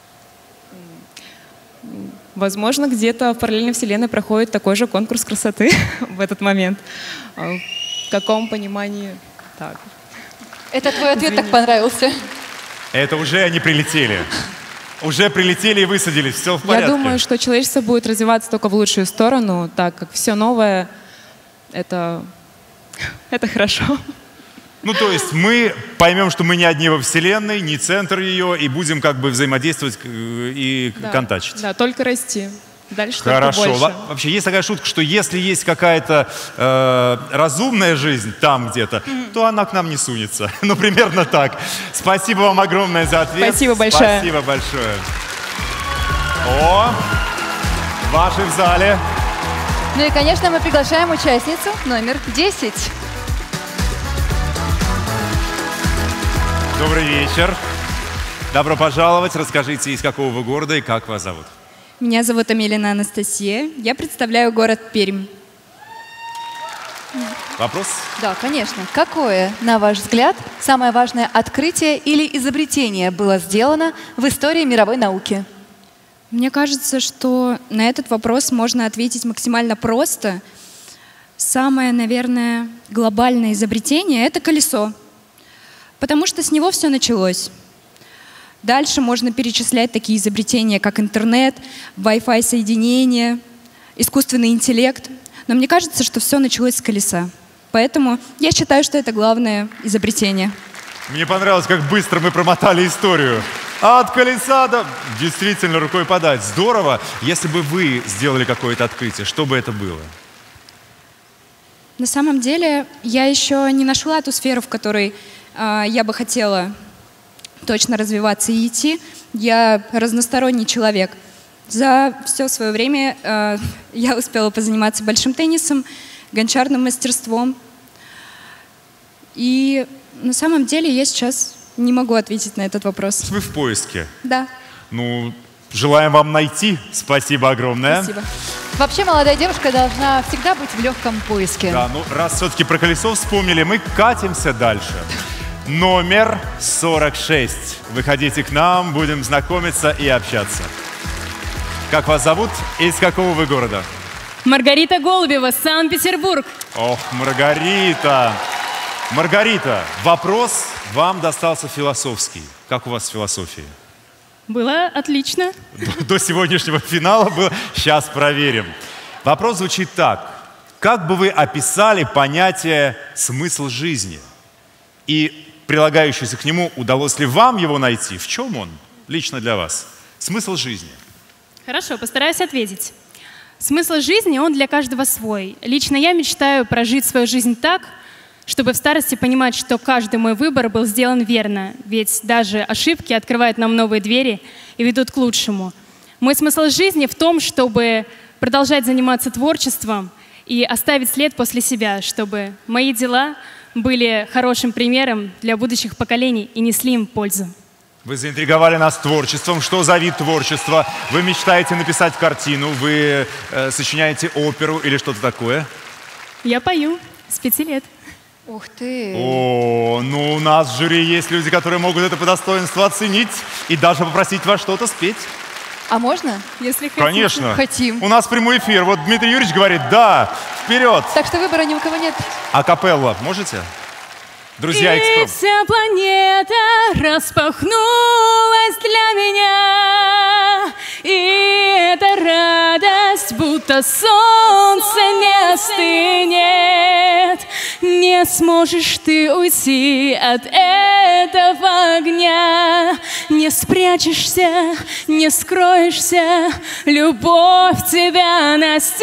Возможно, где-то в параллельной вселенной проходит такой же конкурс красоты в этот момент. В каком понимании? Так. Это твой ответ так понравился. Это уже они прилетели. Уже прилетели и высадились. Все в порядке. Я думаю, что человечество будет развиваться только в лучшую сторону, так как все новое — это хорошо. Ну, то есть мы поймем, что мы не одни во Вселенной, не центр ее, и будем как бы взаимодействовать и контачить. Да, только расти. Дальше Хорошо. только больше. Вообще есть такая шутка, что если есть какая-то разумная жизнь там где-то, то она к нам не сунется. Ну, примерно так. Спасибо вам огромное за ответ. Спасибо большое. Спасибо большое. О, ваши в зале. Ну и, конечно, мы приглашаем участницу номер 10. Добрый вечер. Добро пожаловать. Расскажите, из какого вы города и как вас зовут? Меня зовут Амелина Анастасия. Я представляю город Пермь. Вопрос? Да, конечно. Какое, на ваш взгляд, самое важное открытие или изобретение было сделано в истории мировой науки? Мне кажется, что на этот вопрос можно ответить максимально просто. Самое, наверное, глобальное изобретение — это колесо. Потому что с него все началось. Дальше можно перечислять такие изобретения, как интернет, Wi-Fi соединение, искусственный интеллект. Но мне кажется, что все началось с колеса. Поэтому я считаю, что это главное изобретение. Мне понравилось, как быстро мы промотали историю. А от колеса до... Действительно, рукой подать. Здорово. Если бы вы сделали какое-то открытие, что бы это было? На самом деле, я еще не нашла ту сферу, в которой я бы хотела точно развиваться и идти. Я разносторонний человек. За все свое время я успела позаниматься большим теннисом, гончарным мастерством. И на самом деле я сейчас не могу ответить на этот вопрос. Вы в поиске? Да. Ну, желаем вам найти. Спасибо огромное. Спасибо. Вообще молодая девушка должна всегда быть в легком поиске. Да, ну раз все-таки про колесо вспомнили, мы катимся дальше. Номер 46. Выходите к нам, будем знакомиться и общаться. Как вас зовут и из какого вы города? Маргарита Голубева, Санкт-Петербург. Ох, Маргарита. Маргарита, вопрос вам достался философский. Как у вас с философией? Было отлично. До сегодняшнего финала было. Сейчас проверим. Вопрос звучит так. Как бы вы описали понятие «смысл жизни»? И прилагающийся к нему, удалось ли вам его найти? В чем он лично для вас? Смысл жизни. Хорошо, постараюсь ответить. Смысл жизни, он для каждого свой. Лично я мечтаю прожить свою жизнь так, чтобы в старости понимать, что каждый мой выбор был сделан верно. Ведь даже ошибки открывают нам новые двери и ведут к лучшему. Мой смысл жизни в том, чтобы продолжать заниматься творчеством и оставить след после себя, чтобы мои дела были хорошим примером для будущих поколений и несли им пользу. Вы заинтриговали нас творчеством. Что за вид творчества? Вы мечтаете написать картину, вы сочиняете оперу или что-то такое? Я пою с 5 лет. Ух ты! О, ну у нас в жюри есть люди, которые могут это по достоинству оценить и даже попросить вас что-то спеть. А можно? Если хотите. Конечно. Хотим. У нас прямой эфир. Вот Дмитрий Юрьевич говорит, да, вперед. Так что выбора ни у кого нет. А капелла можете? Друзья, и экспромт. вся планета распахнулась для меня. И эта радость, будто солнце не остынет. Не сможешь ты уйти от этого огня. Не спрячешься, не скроешься, любовь тебя настигнет.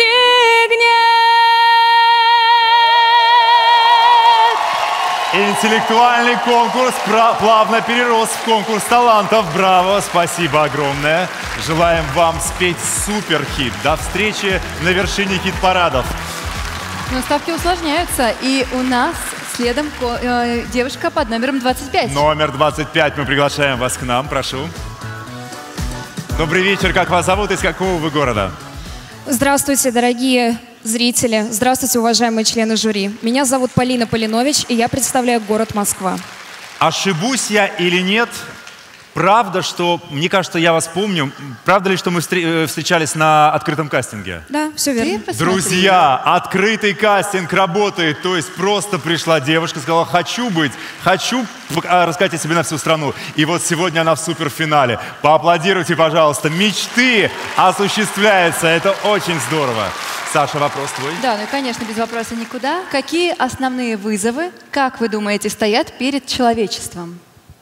Интеллектуальный конкурс плавно перерос в конкурс талантов. Браво, спасибо огромное. Желаем вам спеть суперхит. До встречи на вершине хит-парадов. Но ставки усложняются, и у нас следом девушка под номером 25. Номер 25. Мы приглашаем вас к нам, прошу. Добрый вечер. Как вас зовут? Из какого вы города? Здравствуйте, дорогие зрители. Здравствуйте, уважаемые члены жюри. Меня зовут Полина Полинович, и я представляю город Москва. Ошибусь я или нет? Правда, что, мне кажется, я вас помню. Правда ли, что мы встречались на открытом кастинге? Да, все верно. Друзья, открытый кастинг работает. То есть просто пришла девушка, сказала, хочу рассказать о себе на всю страну. И вот сегодня она в суперфинале. Поаплодируйте, пожалуйста. Мечты осуществляются. Это очень здорово. Саша, вопрос твой. Да, ну и, конечно, без вопроса никуда. Какие основные вызовы, как вы думаете, стоят перед человечеством?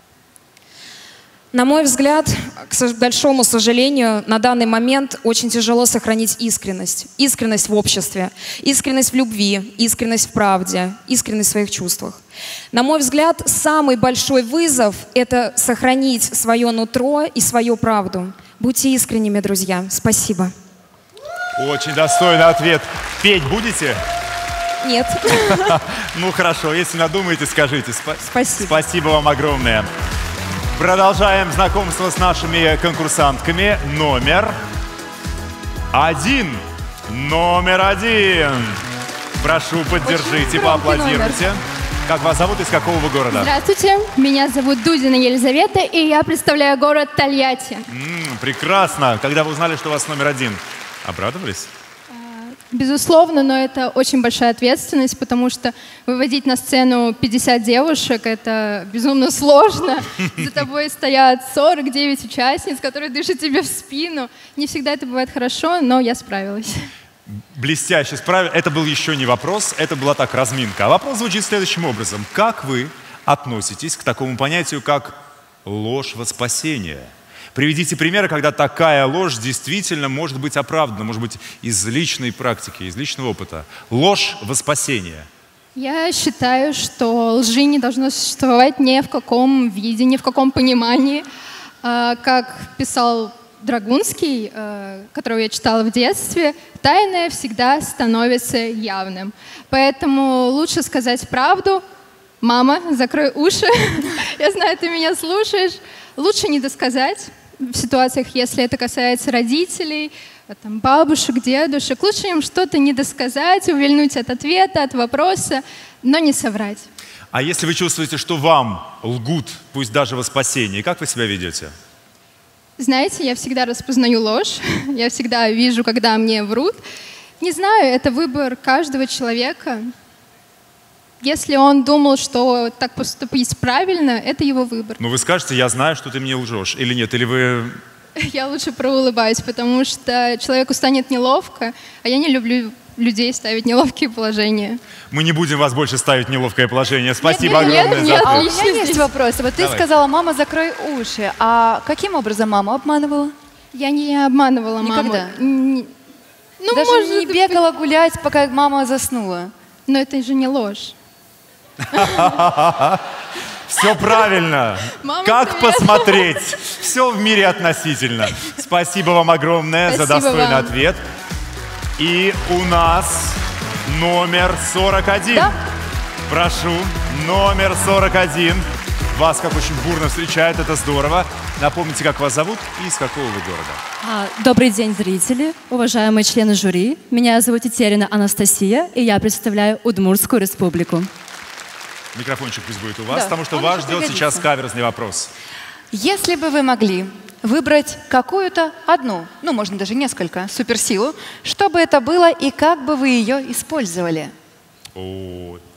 На мой взгляд, к большому сожалению, на данный момент очень тяжело сохранить искренность. Искренность в обществе, искренность в любви, искренность в правде, искренность в своих чувствах. На мой взгляд, самый большой вызов – это сохранить свое нутро и свою правду. Будьте искренними, друзья. Спасибо. Очень достойный ответ. Петь будете? Нет. Ну хорошо, если надумаете, скажите. Спасибо. Спасибо вам огромное. Продолжаем знакомство с нашими конкурсантками. Номер один. Прошу, поддержите, поаплодируйте. Как вас зовут, из какого вы города? Здравствуйте, меня зовут Дудина Елизавета, и я представляю город Тольятти. Прекрасно. Когда вы узнали, что у вас номер один, обрадовались? Безусловно, но это очень большая ответственность, потому что выводить на сцену 50 девушек — это безумно сложно. За тобой стоят 49 участниц, которые дышат тебе в спину. Не всегда это бывает хорошо, но я справилась. Блестяще справились. Это был еще не вопрос, это была так разминка. А вопрос звучит следующим образом. Как вы относитесь к такому понятию, как ложь во спасение? Приведите примеры, когда такая ложь действительно может быть оправдана, может быть, из личной практики, из личного опыта. Ложь во спасение. Я считаю, что лжи не должно существовать ни в каком виде, ни в каком понимании. Как писал Драгунский, которого я читала в детстве, тайное всегда становится явным. Поэтому лучше сказать правду. Мама, закрой уши. Я знаю, ты меня слушаешь. Лучше не досказать. В ситуациях, если это касается родителей, там, бабушек, дедушек, лучше им что-то не досказать, увильнуть от ответа, от вопроса, но не соврать. А если вы чувствуете, что вам лгут, пусть даже во спасении, как вы себя ведете? Знаете, я всегда распознаю ложь, я всегда вижу, когда мне врут. Не знаю, это выбор каждого человека. Если он думал, что так поступить правильно, это его выбор. Ну вы скажете, я знаю, что ты мне лжешь, или нет? Или вы... Я лучше проулыбаюсь, потому что человеку станет неловко, а я не люблю людей ставить в неловкие положения. Мы не будем вас больше ставить в неловкое положение. Спасибо огромное за ответ. А у меня есть вопрос. Вот ты сказала, мама, закрой уши. А каким образом маму обманывала? Я не обманывала маму. Никогда? Ну, даже может, не бегала гулять, пока мама заснула? Но это же не ложь. Все правильно. Мама, как привет. посмотреть? Все в мире относительно. Спасибо вам огромное за достойный ответ. И у нас номер 41. Да? Прошу, номер 41. Вас как очень бурно встречают, это здорово. Напомните, как вас зовут и из какого вы города. Добрый день, зрители, уважаемые члены жюри. Меня зовут Тетерина Анастасия, и я представляю Удмуртскую республику. Микрофончик пусть будет у вас, Да, потому что он вас еще ждет пригодится. сейчас каверзный вопрос. Если бы вы могли выбрать какую-то одну, ну, можно даже несколько, суперсилу, что бы это было и как бы вы ее использовали? О,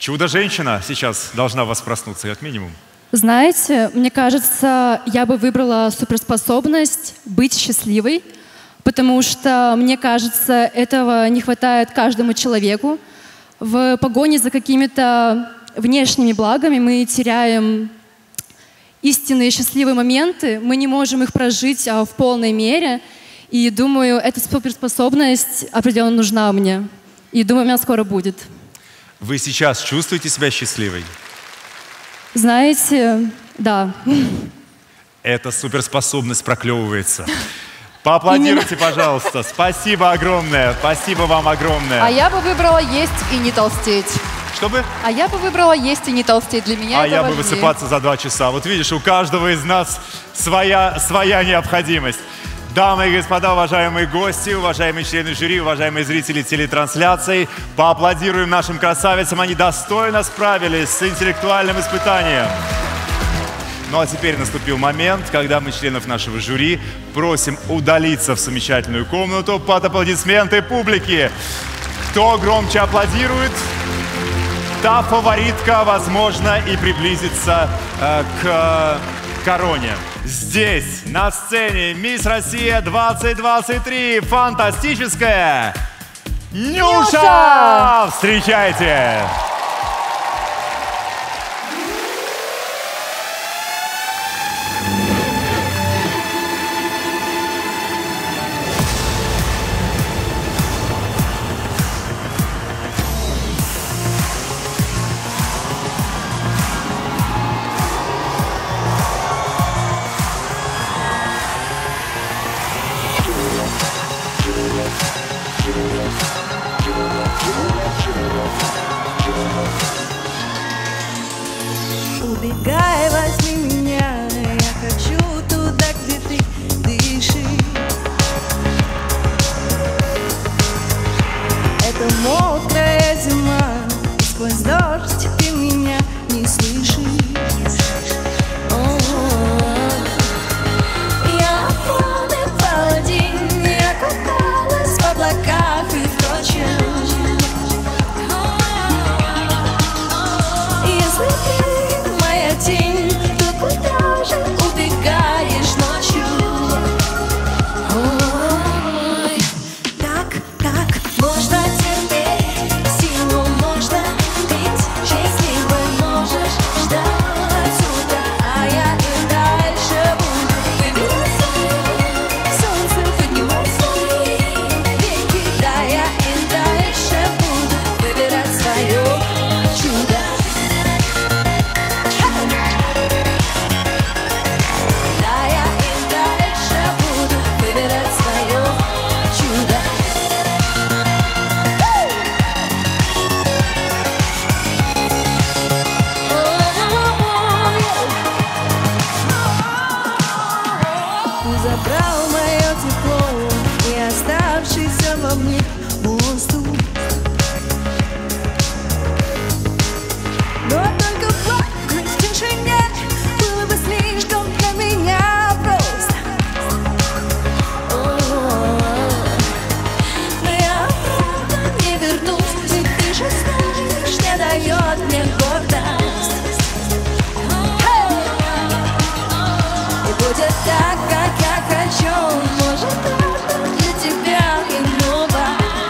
Чудо-женщина сейчас должна у вас проснуться, как минимум. Знаете, мне кажется, я бы выбрала суперспособность быть счастливой, потому что, мне кажется, этого не хватает каждому человеку. В погоне за какими-то внешними благами мы теряем истинные счастливые моменты, мы не можем их прожить в полной мере. И думаю, эта суперспособность определенно нужна мне. И думаю, у меня скоро будет. Вы сейчас чувствуете себя счастливой? Знаете, да. Эта суперспособность проклевывается. Поаплодируйте, пожалуйста. Спасибо огромное. Спасибо вам огромное. А я бы выбрала есть и не толстеть. Чтобы? А я бы выбрала есть и не толстеть. Для меня это это я важнее. бы высыпаться за 2 часа. Вот видишь, у каждого из нас своя необходимость. Дамы и господа, уважаемые гости, уважаемые члены жюри, уважаемые зрители телетрансляций, поаплодируем нашим красавицам. Они достойно справились с интеллектуальным испытанием. Ну а теперь наступил момент, когда мы членов нашего жюри просим удалиться в замечательную комнату под аплодисменты публики. Кто громче аплодирует, та фаворитка, возможно, и приблизится к короне. Здесь, на сцене, Мисс Россия 2023, фантастическая Нюша! Встречайте! Убегай, возьми меня, я хочу туда, где ты дышишь. Это мокрая зима, и сквозь дождь ты меня не слышишь. Я полный паладин, я купалась в облаках и впрочем. Если ты моя тень, то куда же убегаешь ночью? Ой, так можно терпеть, силу можно пить, счастливой можешь ждать отсюда, а я и дальше буду выбирать солнце, поднимать свои веки, да, я и дальше буду выбирать свое чудо. Да, я и дальше буду выбирать свое чудо. Ты забрал мое тепло и оставшийся во мне воздух. Но только плакать в тишине было бы слишком для меня просто. Но я правда не вернусь, ведь ты же знаешь, не дает мне гордость. И будет так, как я хочу, может, это для тебя и ново.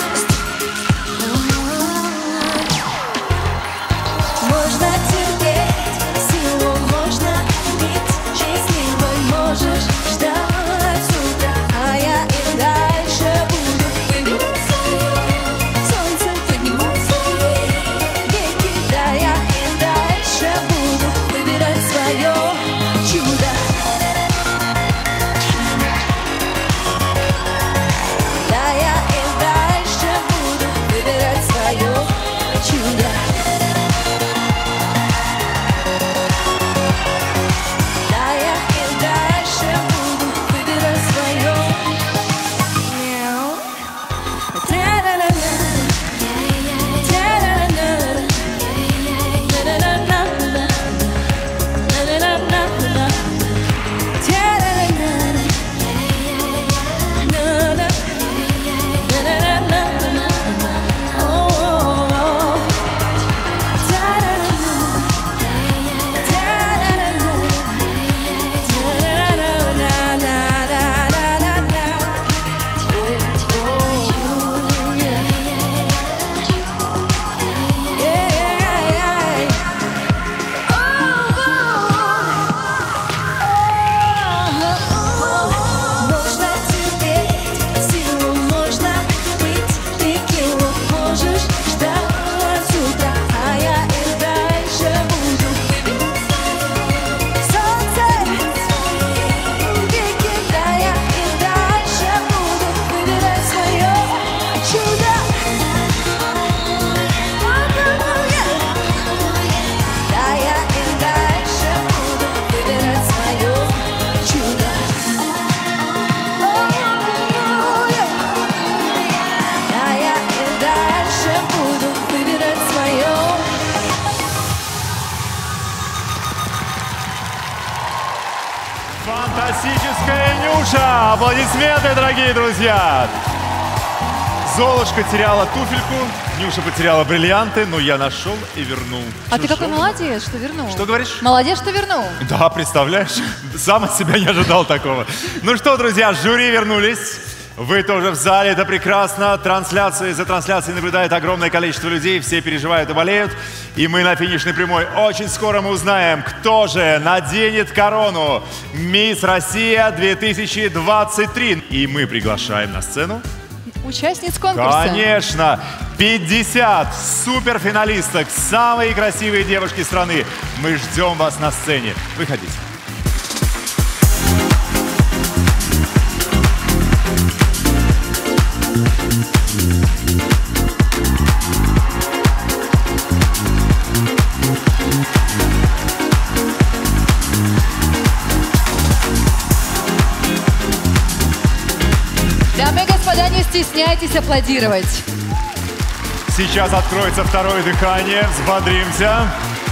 Нюша! Аплодисменты, дорогие друзья! Золушка теряла туфельку, Нюша потеряла бриллианты, но я нашел и вернул. А ты какой молодец, что вернул. Что говоришь? Молодец, что вернул. Да, представляешь? Сам от себя не ожидал такого. Ну что, друзья, жюри вернулись. Вы тоже в зале, это прекрасно. За трансляцией наблюдает огромное количество людей, все переживают и болеют. И мы на финишной прямой. Очень скоро мы узнаем, кто же наденет корону «Мисс Россия 2023». И мы приглашаем на сцену участниц конкурса. Конечно! 50 суперфиналисток, самые красивые девушки страны. Мы ждем вас на сцене. Выходите. Дамы и господа, не стесняйтесь аплодировать. Сейчас откроется второе дыхание. Взбодримся.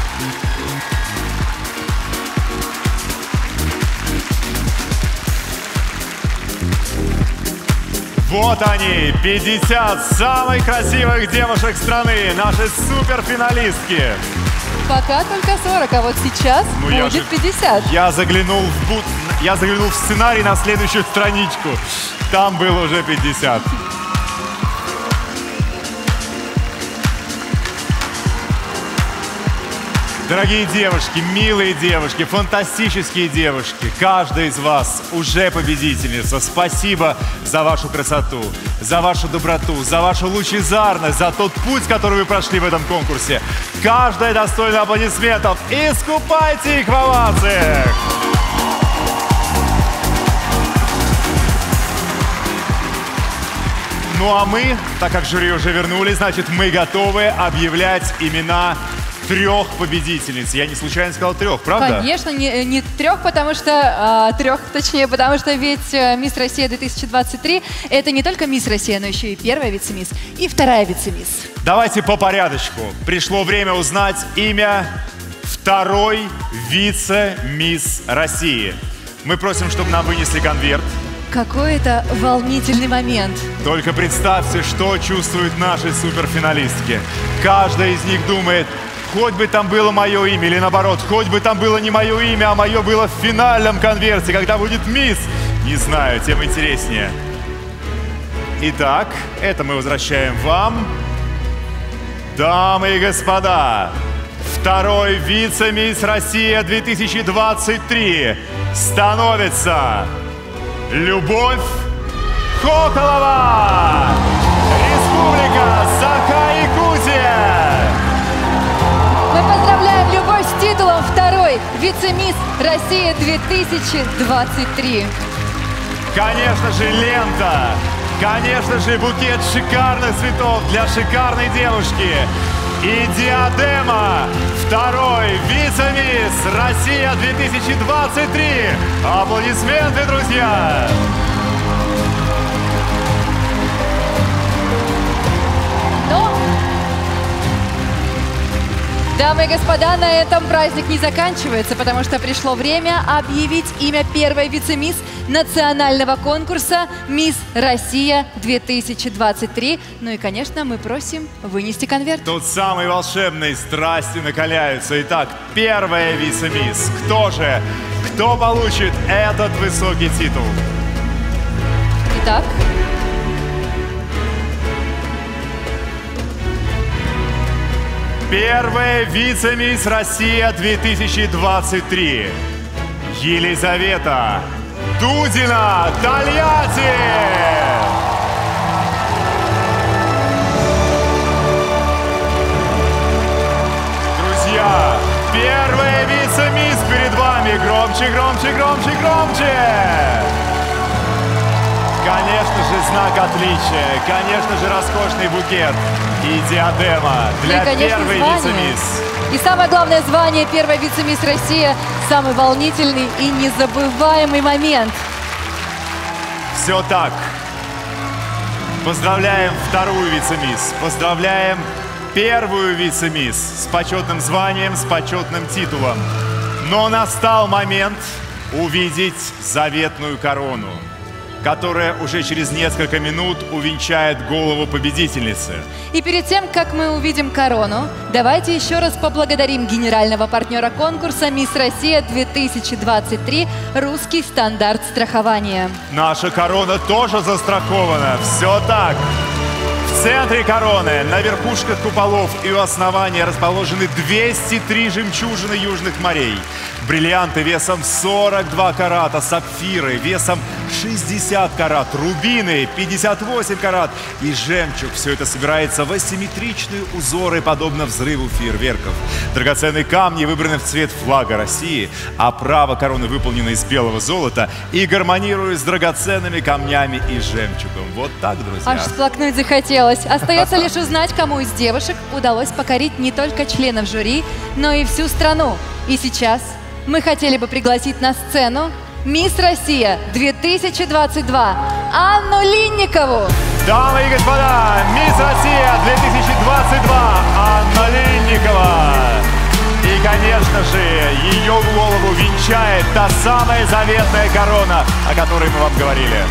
Вот они, 50 самых красивых девушек страны, наши суперфиналистки. Пока только 40, а вот сейчас будет 50. Я заглянул в сценарий на следующую страничку. Там было уже 50. Дорогие девушки, милые девушки, фантастические девушки, каждая из вас уже победительница. Спасибо за вашу красоту, за вашу доброту, за вашу лучезарность, за тот путь, который вы прошли в этом конкурсе. Каждая достойна аплодисментов. Искупайте их в овациях! Ну а мы, так как жюри уже вернулись, значит, мы готовы объявлять имена 3 победительниц. Я не случайно сказал 3, правда? Конечно, не 3, потому что 3, точнее, потому что ведь Мисс Россия 2023 это не только Мисс Россия, но еще и первая вице-мисс и вторая вице-мисс. Давайте по порядочку. Пришло время узнать имя второй вице-мисс России. Мы просим, чтобы нам вынесли конверт. Какой это волнительный момент. Только представьте, что чувствуют наши суперфиналистки. Каждая из них думает, хоть бы там было мое имя, или наоборот, хоть бы там было не мое имя, а мое было в финальном конверте, когда будет мисс. Не знаю, тем интереснее. Итак, это мы возвращаем вам. Дамы и господа, второй вице-мисс Россия 2023 становится Любовь Хохолова, Республика Саха-Якутия. Мы поздравляем Любовь с титулом второй вице-мисс Россия 2023. Конечно же, лента. Конечно же, букет шикарных цветов для шикарной девушки. И диадема. Второй вице-мисс Россия 2023. Аплодисменты, друзья! Дамы и господа, на этом праздник не заканчивается, потому что пришло время объявить имя первой вице-мисс национального конкурса «Мисс Россия 2023». Ну и, конечно, мы просим вынести конверт. Тут самые волшебные страсти накаляются. Итак, первая вице-мисс. Кто же? Кто получит этот высокий титул? Итак... Первая вице-мисс Россия 2023. Елизавета Дудина, Тольятти. Друзья, первая вице-мисс перед вами. Громче, громче, громче, громче. Конечно же, знак отличия. Конечно же, роскошный букет. И диадема для первой вице-мисс. И самое главное звание первой вице-мисс Россия – самый волнительный и незабываемый момент. Все так. Поздравляем вторую вице-мисс. Поздравляем первую вице-мисс с почетным званием, с почетным титулом. Но настал момент, увидеть заветную корону, которая уже через несколько минут увенчает голову победительницы. И перед тем, как мы увидим корону, давайте еще раз поблагодарим генерального партнера конкурса «Мисс Россия-2023» «Русский стандарт страхования». Наша корона тоже застрахована. Все так. В центре короны, на верхушках куполов и у основания расположены 203 жемчужины южных морей. Бриллианты весом 42 карата, сапфиры весом 60 карат, рубины 58 карат и жемчуг. Все это собирается в асимметричные узоры, подобно взрыву фейерверков. Драгоценные камни выбраны в цвет флага России, а право короны выполнено из белого золота и гармонирует с драгоценными камнями и жемчугом. Вот так, друзья. Аж сплакнуть захотелось. Остается лишь узнать, кому из девушек удалось покорить не только членов жюри, но и всю страну. И сейчас мы хотели бы пригласить на сцену «Мисс Россия-2022» Анну Линникову. Дамы и господа, «Мисс Россия-2022» Анна Линникова. И, конечно же, ее голову венчает та самая заветная корона, о которой мы вам говорили.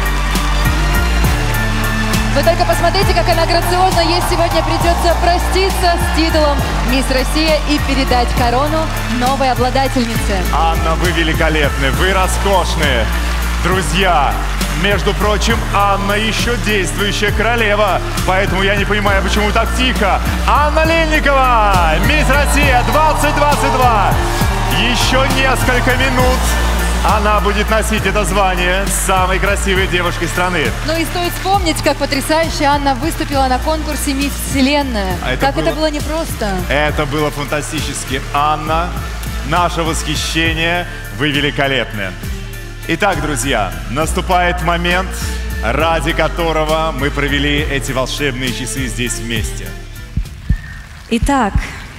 Вы только посмотрите, как она грациозно. Ей сегодня придется проститься с титулом «Мисс Россия» и передать корону новой обладательнице. Анна, вы великолепны, вы роскошны. Друзья, между прочим, Анна еще действующая королева, поэтому я не понимаю, почему так тихо. Анна Линникова, «Мисс Россия 2022». Еще несколько минут она будет носить это звание самой красивой девушкой страны. Ну и стоит вспомнить, как потрясающе Анна выступила на конкурсе «Мисс Вселенная». Это было непросто. Это было фантастически. Анна, наше восхищение, вы великолепны. Итак, друзья, наступает момент, ради которого мы провели эти волшебные часы здесь вместе. Итак,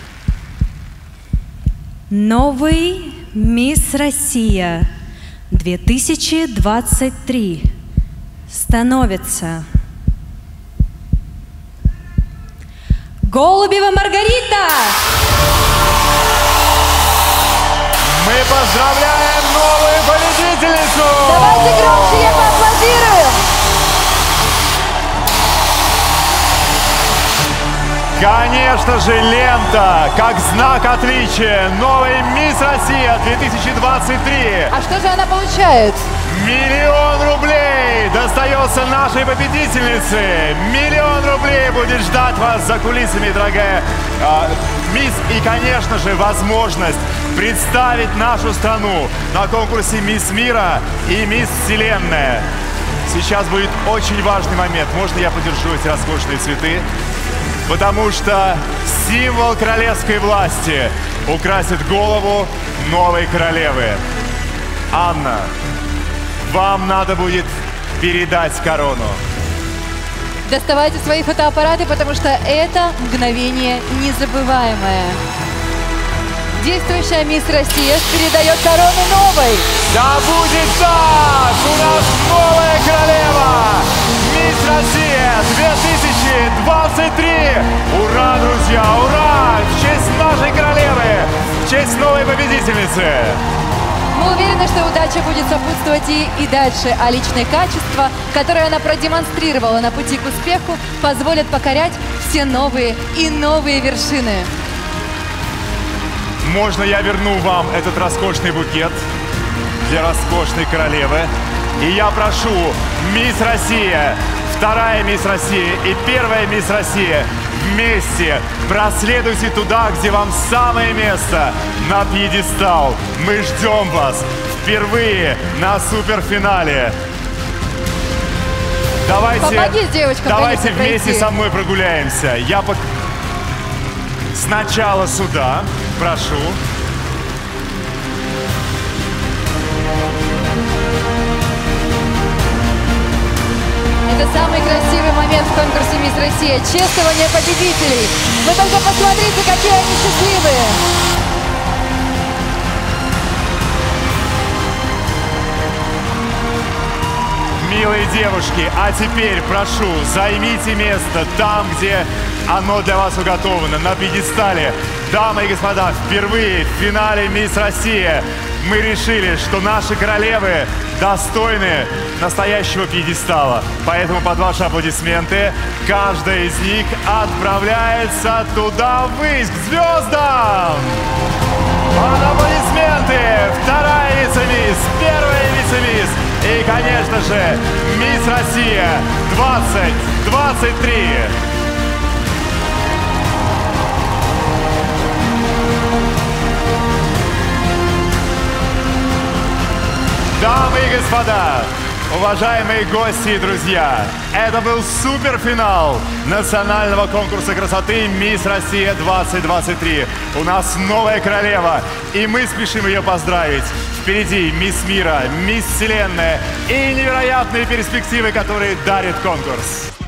новый «Мисс Россия 2023» становится Голубева Маргарита! Мы поздравляем новую победительницу! Давайте громче ей поаплодируем! Конечно же, лента, как знак отличия, новой «Мисс Россия 2023». А что же она получает? 1 000 000 рублей достается нашей победительнице. 1 000 000 рублей будет ждать вас за кулисами, дорогая мисс. И, конечно же, возможность представить нашу страну на конкурсе «Мисс Мира» и «Мисс Вселенная». Сейчас будет очень важный момент. Можно я подержу эти роскошные цветы? Потому что символ королевской власти украсит голову новой королевы. Анна, вам надо будет передать корону. Доставайте свои фотоаппараты, потому что это мгновение незабываемое. Действующая «Мисс Россия» передает корону новой. Да будет так! У нас новая королева! «Мисс Россия 2023». Ура, друзья, ура! В честь нашей королевы, в честь новой победительницы. Мы уверены, что удача будет сопутствовать ей и дальше, а личные качества, которые она продемонстрировала на пути к успеху, позволят покорять все новые и новые вершины. Можно я верну вам этот роскошный букет для роскошной королевы? И я прошу, «Мисс Россия», вторая «Мисс Россия» и первая «Мисс Россия» вместе проследуйте туда, где вам самое место, на пьедестал. Мы ждем вас впервые на суперфинале. Помоги девочкам, давайте вместе со мной прогуляемся. Сначала сюда, прошу. Это самый красивый момент в конкурсе «Мисс Россия» – чествование победителей. Вы только посмотрите, какие они счастливые. Милые девушки, а теперь прошу, займите место там, где оно для вас уготовано, на пьедестале. Дамы и господа, впервые в финале «Мисс Россия» мы решили, что наши королевы достойны настоящего пьедестала. Поэтому под ваши аплодисменты каждая из них отправляется туда ввысь, к звездам! Под аплодисменты! Вторая вице-мисс, первая вице-мисс и, конечно же, мисс Россия 2023. Дамы и господа, уважаемые гости и друзья, это был суперфинал национального конкурса красоты «Мисс Россия 2023». У нас новая королева, и мы спешим ее поздравить. Впереди мисс Мира, мисс Вселенная и невероятные перспективы, которые дарит конкурс.